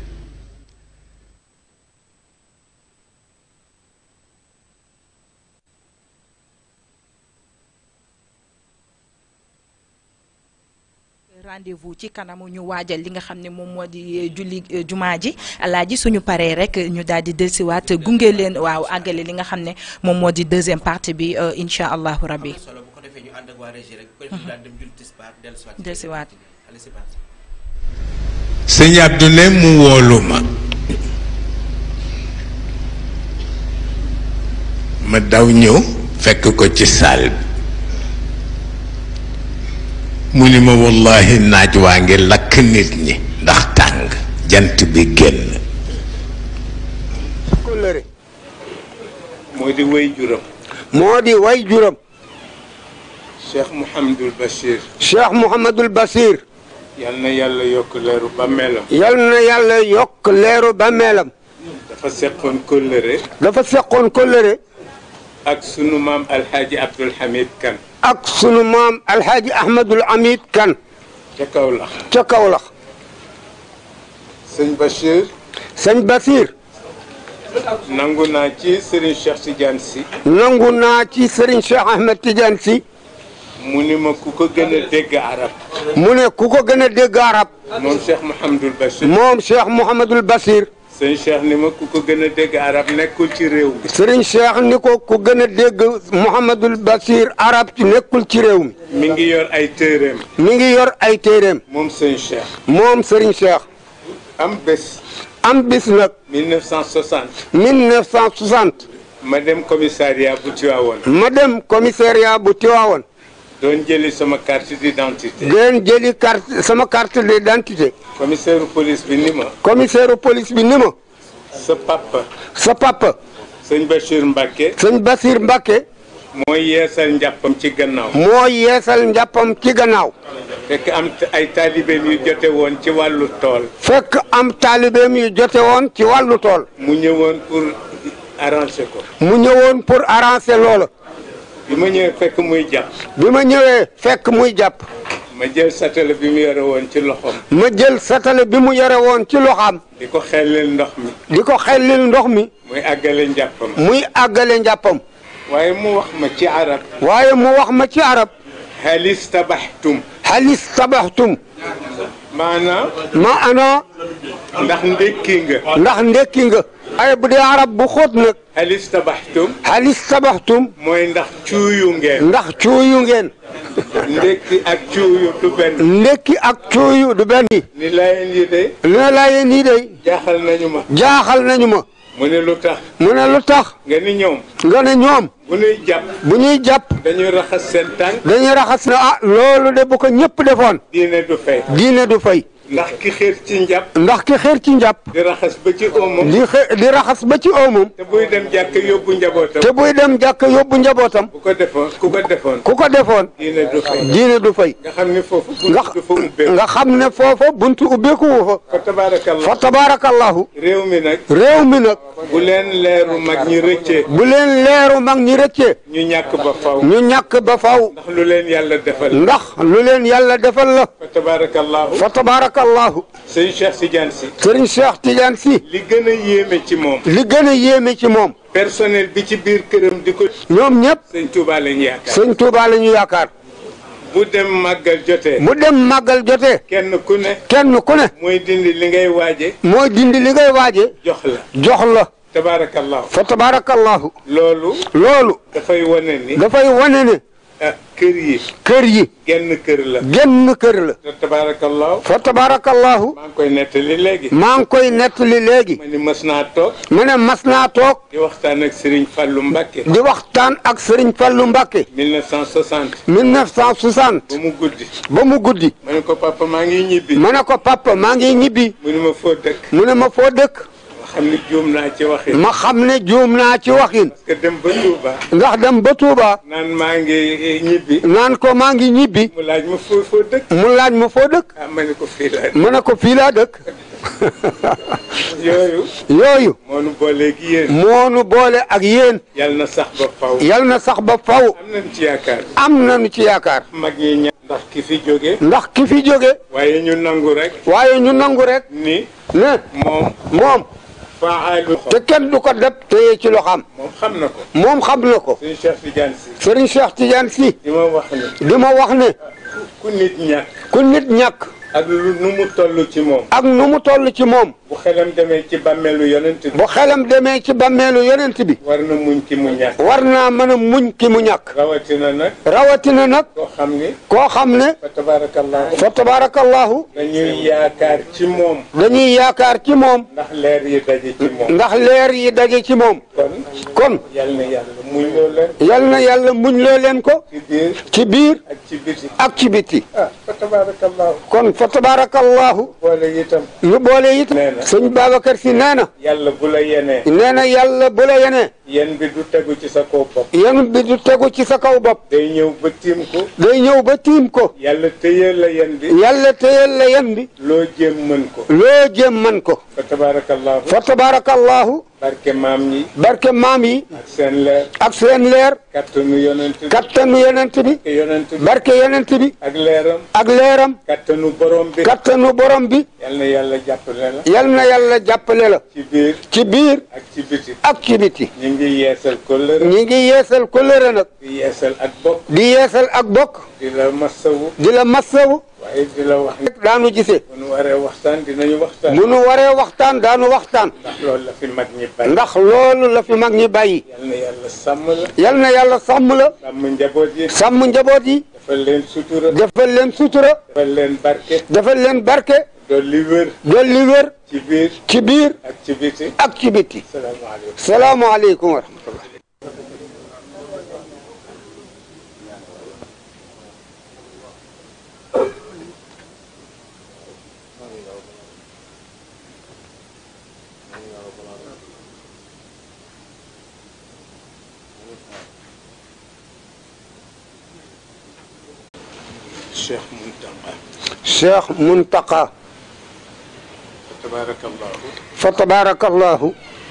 rendez-vous ci kanamu ñu waajal li nga xam ne moom moo di julli jumaa ji alaaji suñu paree rek ñu daal di dellusiwaat gunge leen waaw àggale li nga xam ne moom moo di deuxième partie bi incha allahu rabbi. dellusiwaat. sëñ Abdou ne mu woolu ma ma daw ñëw fekk ko ci saal bi mu ni ma wallahi naaj waa ngi lakk nit ñi ndax tàng jant bi génn. kóllëre moo di way juram. moo di way juram. Cheikh Mouhamadul Bachir. Cheikh Mouhamadul Bachir. yal na yàlla yokk leeru bàmmeelam. yal na yàlla yokk leeru bàmmeelam. dafa seqoon kóllëre. dafa seqoon kóllëre. ak sunu maam Alhaji Abdoul Hamid Kane. ak sunu maam Alhaji Ahmadul Hamid Kane. ca Kaolack. ca Kaolack. sëñ Bachir. sëñ Bachir. nangu naa ci Serigne Cheikh Tidiane Sy. nangu naa ci Serigne Cheikh Ahmed Tidiane Sy. mu ni ma ku ko gën a dégg arab. mu ne ku ko gën a dégg arab. moom Cheikh Mouhamadul Bachir. moom Cheikh Mouhamadul Bachir. sëñ Cheikh ni ma ku ko gën a dégg arab nekkul ci réew mi. Serigne Cheikh ni ko ku gën a dégg Mouhamadul Bachir arab ci nekkul ci réew mi. mi ngi yor ay téeréem. mi ngi yor ay téeréem. moom sëñ Cheikh. moom Serigne Cheikh. am bés. am bis nag. mille neuf cent soixante. mille neuf cent soixante. ma dem commissariat bu Tivaouane. ma dem commissariat bu Tivaouane. doon jëli sama carte d'identité. doon jëli carte sama carte d'identité. commissaire police bi ni ma. commissaire police bi ni ma. sa papa. sa papa. sëñ Bachir Mbacke. sëñ Bachir Mbacke. mooy yeesal njàppam ci gannaaw. mooy yeesal njàppam ci gannaaw. fekk am ay taalibeem yu jote woon ci wàllu tool. fekk am taalibeem yu jote woon ci wàllu tool. mu ñëwoon pour arranger ko. mu ñëwoon pour arranger loola. bi ma ñëwee fekk muy jàpp. bi ma ñëwee fekk muy jàpp. ma jël satala bi mu yore woon ci loxoom. ma jël satala bi mu yore woon ci loxaam. di ko xellil ndox mi. di ko xellil ndox mi. muy àggale njàppam. muy àggale njàppam. waaye mu wax ma ci arab. waaye mu wax ma ci arab. halis tabaxtum. halis tabaxtum. maanaam. maanaam. ndax ndekki nga. ndax ndekki nga. waaye bu dee arab bu xóot nag. halis tabaxtum. halis tabaxtum. mooy ndax cuuyu ngeen. ndax cuuyu ngeen. ndekki ak cuuyu du benn. ndekki ak cuuyu du benn. ni laayeen yi de. ni laayeen yi de. jaaxal nañu ma. jaaxal nañu ma. mu ne lu tax. mu ne lu tax. nga ni ñoom. nga ne ñoom. bu ñuy jàpp. bu ñuy jàpp. dañuy raxas seen tànk. dañuy raxas ne ah loolu de bu ko ñëpp defoon. diine du fay. diine du fay. ndax ki xeer ci njàpp. ndax ki xeer ci njàpp. di raxas ba ci oomam. di xe di raxas ba ci oomam. te buy dem jàkk yóbbu njabootam. te buy dem jàkk yóbbu njabootam. ku ko defoon ku ko defoon. ku ko defoon. diine du fay. diine du fay. nga xam ne foofu buntu du fa ubbeeku. nga xam ne foofa buntu ubbeeku wu fa. fa tabaarakallahu. fa tabaarakallahu. réew mi nag. réew mi nag. bu leen leeru mag ñi rëccee. bu leen leeru mag ñi rëccee. ñu ñàkk ba faw. ñu ñàkk ba faw. ndax lu leen yàlla defal. ndax lu leen yàlla defal la. fa tabaarakallahu. fa tabaarakallahu. sëñ Cheikh Tidiane Sy. sëriñ Cheikh Tidiane Sy. li gën a yéeme ci moom. li gën a yéeme ci moom. personnel bi ci biir këram di ko. ñoom ñëpp. sëñ Touba la ñu yaakaar. sëñ Touba la ñu yaakaar. bu dem màggal jotee. bu dem màggal jotee. kenn ku ne. kenn ku ne. mooy dindi li ngay waaje. mooy dindi li ngay waaje. jox la. jox la. tabaarakallahu. fa tabaarakallahu. loolu. loolu. dafay wane ni. dafay wane ne. ah kër yi. kër yi. genn kër la. genn kër la. fa tabarakallahu. fa tabarakallahu. maa ngi koy nettali léegi. maa ngi koy nettali léegi. ma ni mas naa toog. ma ne mas naa toog. di waxtaan ak Serigne Fallou Mbacké. di waxtaan ak Serigne Fallou Mbacké. mille neuf cent soixante. mille neuf cent soixante. ba mu guddi. ba mu guddi. ma ne ko papa maa ngi ñibbi. ma ne ko papa maa ngi ñibbi. mu ne ma foo dëkk. mu ne ma foo dëkk. ma xam ne juum naa ci waxin. ma xam ne juum naa ci waxin. parce que dem ba Touba. ndax dem ba Touba. naan maa ngi ñibbi. naan ko maa ngi ñibbi. mu laaj ma foo foo dëkk. mu laaj ma foo dëkk. ah ma ne ko fii laa dëkk. ma ne ko fii laa dëkk. yooyu. yooyu. moo nu boole ak yéen. moo nu boole ak yéen. yal na sax ba faw. yal na sax ba faw. am nañu ci yaakaar. am nañu ci yaakaar. mag ñi ña ndax ki fi jóge. ndax ki fi jóge. waaye ñu nangu rek. waaye ñu nangu rek. ni. ne. moom. moom. faalu. te kenn du ko def téye ci loxoom. moom xam na ko. moom xam na ko. Serigne Cheikh Tidiane Sy. Serigne Cheikh Tidiane Sy. di ma wax ne. di ma wax ne. ku nit ñàkk. ku nit ñàkk. ak lu nu mu toll ci moom. ak nu mu toll ci moom. bu xelam demee ci bàmmeelu yonent bi. bu xelam demee ci bàmmeelu yonent bi. war na muñ ki mu ñàkk. war naa mën a muñ ki mu ñàkk. rawatina nag. rawatina nag. koo xam ni. koo xam ne. fa tabarakallahu. fa tabarakallahu. dañuy yaakaar ci moom. dañuy yaakaar ci moom. ndax leer yi daje ci moom. ndax leer yi daje ci moom. kon. kon. yal na yàlla muñ loo leen. yal na yàlla muñ loo leen ko. ci biir. ci biir. ak ci biti. ak ci biti. ah fa tabarakallahu. kon fa tabarakallahu. boole itam. ñu boole it. nee na sëñ Babacar Si nee na. yàlla bu la yenee. nee na yàlla bu la yenee. yen bi du tegu ci sa kaw bopp. yen bi du tegu ci sa kaw bopp. day ñëw ba tiim ko. day ñëw ba tiim ko. yàlla téyeel la yen bi. yàlla téyeel la yen bi. loo jéem mën ko. loo jéem mën ko. fa tabarakallahu. fa tabarakallahu. barke maam yi. barke maam yi. ak seen leer. ak seen leer. kattanu yonent bi. kattanu yonent bi. yonent bi. barke yonent bi. ak leeram. ak leeram. kattanu borom bi. kattanu borom bi. yal na yàlla jàppale la. yal na yàlla jàppale la. ci biir. ci biir. ak ci biti. ak ci biti. ñu ngi yeesal kóllëre. ñu ngi yeesal kóllëre nag. di yeesal ak bokk. di yeesal ak bokk. di la masawu. di la masawu. waaye di la wax. daanu gisee. bu nu waree waxtaan dinañu waxtaan. bu nu waree waxtaan daanu waxtaan. ndax loolu la fi mag ñi bàyyi. ndax loolu la fi mag ñi bàyyi. yal na yàlla sàmm la. yal na yàlla sàmm la. sàmm njaboot yi. sàmm njaboot yi. defal leen sutura. defal leen sutura. defal leen barke. defal leen barke. dolli wér. dolli wér. ci biir. ci biir. ak ci biti. ak ci biti. salaamaaleykum. salaamaaleykum wa rahmatullah. Cheikh Muntaqa. Cheikh Muntaqa. fa tabarakallahu. fa tabarakallahu.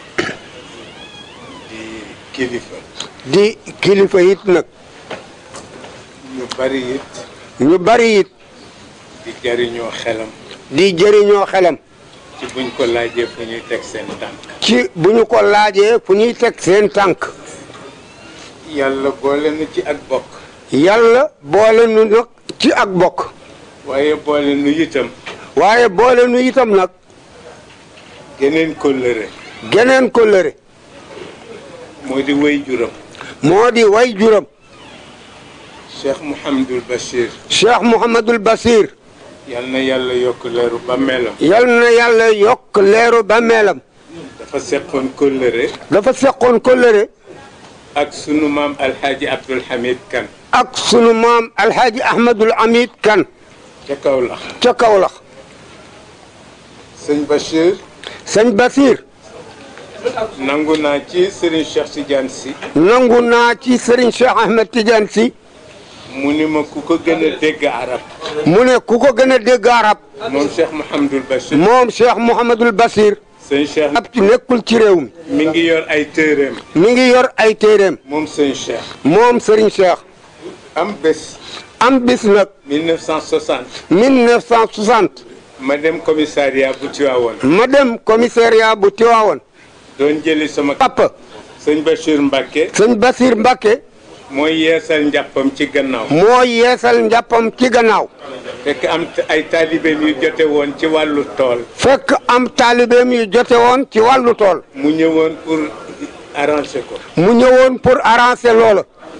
di kilifa. di kilifa it nag. ñu bari it. ñu bari it. di jëriñoo xelam. di jëriñoo xelam. ci buñ ko laajee fu ñuy teg seen tànk. ci bu ñu ko laajee fu ñuy teg seen tànk. yàlla boole nu ci ak bokk. yàlla boole nu nag ci ak bokk. waaye boole nu itam. waaye boole nu itam nag. geneen kóllëre. geneen kóllëre. moo di way juram. moo di way juram. Cheikh Mouhamadul Bachir. Cheikh Mouhamadul Bachir. yal na yàlla yokk leeru bàmmeelam. yal na yàlla yokk leeru bàmmeelam. dafa seqoon kóllëre. dafa seqoon kóllëre. ak sunu maam Alhaji Abdul Hamid Kan. ak sunu maam Alhaji Ahmadul Hamid Kan. ca Kaolack. ca Kaolack. sëñ Bachir. sëñ Bachir. nangu naa ci Serigne Cheikh Tidiane Sy. nangu naa ci Serigne Cheikh Ahmed Tidiane Sy. mu ni ma ku ko gën a dégg arab. mu ne ku ko gën a dégg arab. moom Cheikh Mouhamadul Bachir. moom Cheikh Mouhamadul Bachir. sëñ Cheikh. ab ci nekkul ci réew mi. mi ngi yor ay téeréem. mi ngi yor ay téeréem. moom sëñ Cheikh. moom Serigne Cheikh. am bés. am bis nag. mille neuf cent soixante. mille neuf cent soixante. ma dem commissariat bu Tivaouane. ma dem commissariat bu Tivaouane. doon jëli sama. papa. sëñ Bachir Mbacke. sëñ Bachir Mbacke. mooy yeesal njàppam ci gannaaw. mooy yeesal njàppam ci gannaaw. fekk am ay taalibeem yu jote woon ci wàllu tool. fekk am taalibeem yu jote woon ci wàllu tool. mu ñëwoon pour arranger ko. mu ñëwoon pour arranger loola.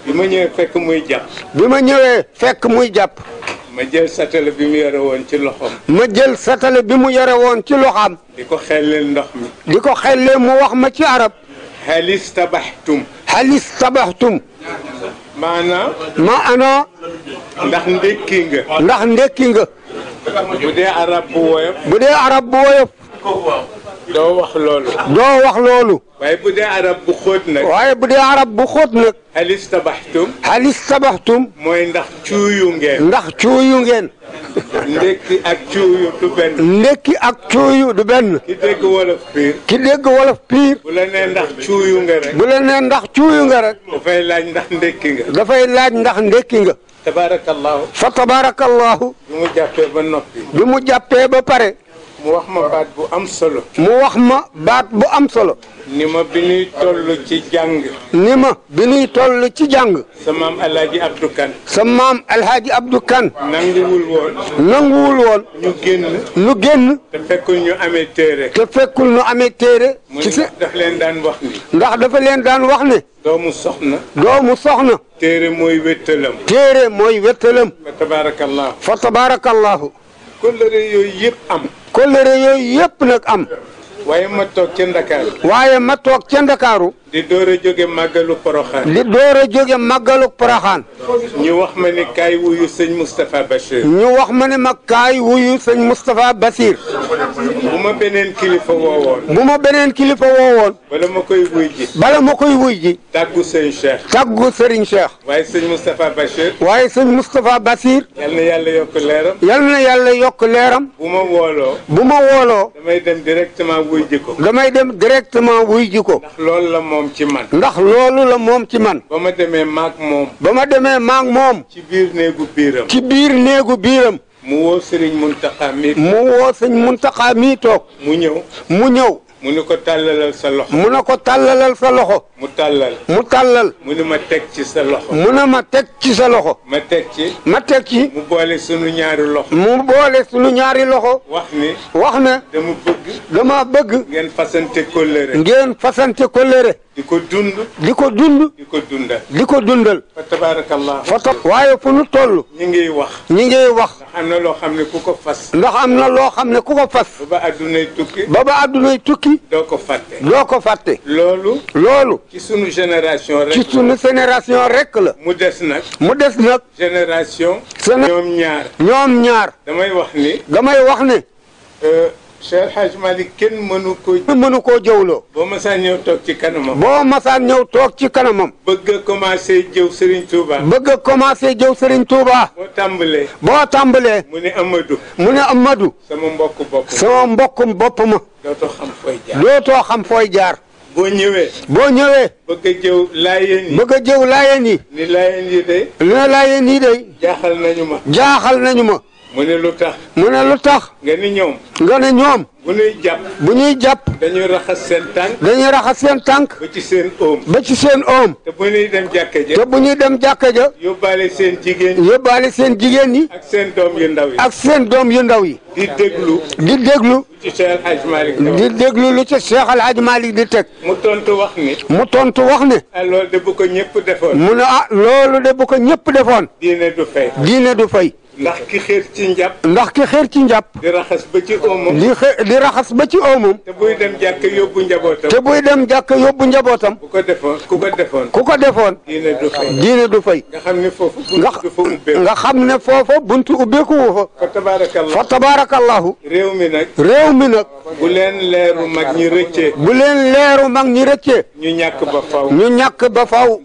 bi ma ñëwee fekk muy jàpp. bi ma ñëwee fekk muy jàpp. ma jël satala bi mu yore woon ci loxoom. ma jël satala bi mu yore woon ci loxoom. di ko xelleel ndox mi. di ko xellee mu wax ma ci arab. halis tabaxtum. halis tabaxtum. maanaam. maanaam. ndax ndekki nga. ndax ndekki nga. bu dee arab bu woyof. bu dee arab bu woyof. doo wax loolu. doo wax loolu. waaye bu dee arab bu xóot nag. waaye bu dee arab bu xóot nag. halis tabaxtum. halis tabaxtum. mooy ndax cuuyu ngeen. ndax cuuyu ngeen. ndekki ak cuuyu du benn. ndekki ak cuuyu du benn. ki dégg wolof piir. ki dégg wolof piir. bu la nee ndax cuuyu nga rek. bu la nee ndax cuuyu nga rek. dafay laaj ndax ndekki nga. dafay laaj ndax ndekki nga. tabaarakallahu. fa tabaarakallahu. bi mu jàppee ba noppi. bi mu jàppee ba pare. mu wax ma baat bu am solo. mu wax ma baat bu am solo. ni ma bi ñuy toll ci jàng. ni ma bi ñuy toll ci jàng. sa maam El Hadj Abdou Kane. sa maam El Hadj Abdou Kane. nanguwul woon. nanguwul woon. ñu génn. ñu génn. te fekkul ñu amee téere. te fekkul ñu amee téere. ci si daf leen daan wax ni. ndax dafa leen daan wax ne. doomu soxna. doomu soxna. téere mooy wéttalam. téere mooy wéttalam. fa tabaarakallahu. fa tabaarakallahu. kóllëre yooyu yëpp am. kóllëre yooyu yëpp nag am. waaye ma toog ca Ndakaaru. waaye ma toog ca Ndakaaru. di door a jóge màggalu Poroxaan. di door a jóge màggalu Poroxaan. ñu wax ma ne kaay wuyu sëñ Moustapha Bachir. ñu wax ma ne ma kaay wuyu sëñ Moustapha Bachir. bu ma beneen kilifa woowoon. bu ma beneen kilifa woowoon. bala ma koy wuy ji. bala ma koy wuy ji. tàggu sëñ Cheikh. tàggu Serigne Cheikh. waaye sëñ Moustapha Bachir. waaye sëñ Moustapha Bachir. yal na yàlla yokk leeram. yal na yàlla yokk leeram. bu ma wooloo. bu ma wooloo. damay dem directement wuy ji ko. damay dem directement wuy ji ko. ndax loolu la moom ci man. ndax loolu la moom ci man. ba ma demee maag moom. ba ma demee maag moom. ci biir néegu biiram. ci biir néegu biiram. mu woo Serigne Mountakha mi. mu woo sëñ Mountakha mi toog. mu ñëw. mu ñëw. mu ni ko tàllalal sa loxo. mu ne ko tàllalal sa loxo. mu tàllal. mu tàllal. mu ni ma teg ci sa loxo. mu ne ma teg ci sa loxo. ma teg ci. ma teg ci. mu boole sunu ñaari loxo. mu boole sunu ñaari loxo. wax ni. wax ne. dama bëgg. dama bëgg. ngeen fasante kóllëre. ngeen fasante kóllëre. di ko dund. di ko dund. di ko dundal. di ko dundal. fa tabaarakallah. fa ta waaye fu nu toll. ñi ngiy wax. ñi ngiy wax. ndax am na loo xam ne ku ko fas. ndax am na loo xam ne ku ko fas. ba ba addunay tukki. ba ba addunay tukki. doo ko fàtte. doo ko fàtte. loolu. loolu. ci sunu génération rek. ci sunu génération rek la. mu des nag. mu des nag. génération. Séné ñoom ñaar. ñoom ñaar. damay wax ni. damay wax ne. Cheikh Hadj Malick kenn mënu ko. mënu koo jëwloo. boo masaan ñëw toog ci kanamam. boo masaan ñëw toog ci kanamam. bëgg a commencé jëw Serigne Touba. bëgg a commencé jëw Serigne Touba. boo tàmbalee. boo tàmbalee. mu ne Amadou. mu ne Amadou. sama mbokk bopp. sama mbokkum bopp ma. dootoo xam fooy jaar. dootoo xam fooy jaar. boo ñëwee. boo ñëwee. bëgg a jëw laayeen yi. bëgg a jëw laayeen yi. ni laayeen yi de. li na laayeen yi de. jaaxal nañu ma. jaaxal nañu ma. mu ne lu tax. mu ne lu tax. nga ni ñoom. nga ne ñoom. bu ñuy jàpp. bu ñuy jàpp. dañuy raxas seen tànk. dañuy raxas seen tànk. ba ci seen oom. ba ci seen oom. te bu ñuy dem jàkka ja. te bu ñuy dem jàkka ja. yóbbaale seen jigéen ñi. yóbbaale seen jigéen ñi. ak seen doom yu ndaw yi. ak seen doom yu ndaw yi. di déglu. di déglu. ci Cheikh El Hadj Malick. di déglu lu ci Cheikh El Hadj Malick di teg. mu tontu wax ni. mu tontu wax ne. ah loolu de bu ko ñëpp defoon. mu ne ah loolu de bu ko ñëpp defoon. diine du fay. diine du fay. ndax ki xeer ci njàpp. ndax ki xeer ci njàpp. di raxas ba ci oomam. di xe di raxas ba ci oomam. te buy dem jàkk yóbbu njabootam. te buy dem jàkk yóbbu njabootam. bu ko defoon ku ko defoon. ku ko defoon. diine du fay. diine du fay. nga xam ne foofu nga buntu dafa ubbeeku. nga xam ne foofa buntu ubbeeku wu fa. fa tabaarakallahu. fa tabaarakallahu. réew mi nag. réew mi nag. bu leen leeru mag ñi rëccee. bu leen leeru mag ñi rëccee. ñu ñàkk ba faw. ñu ñàkk ba faw.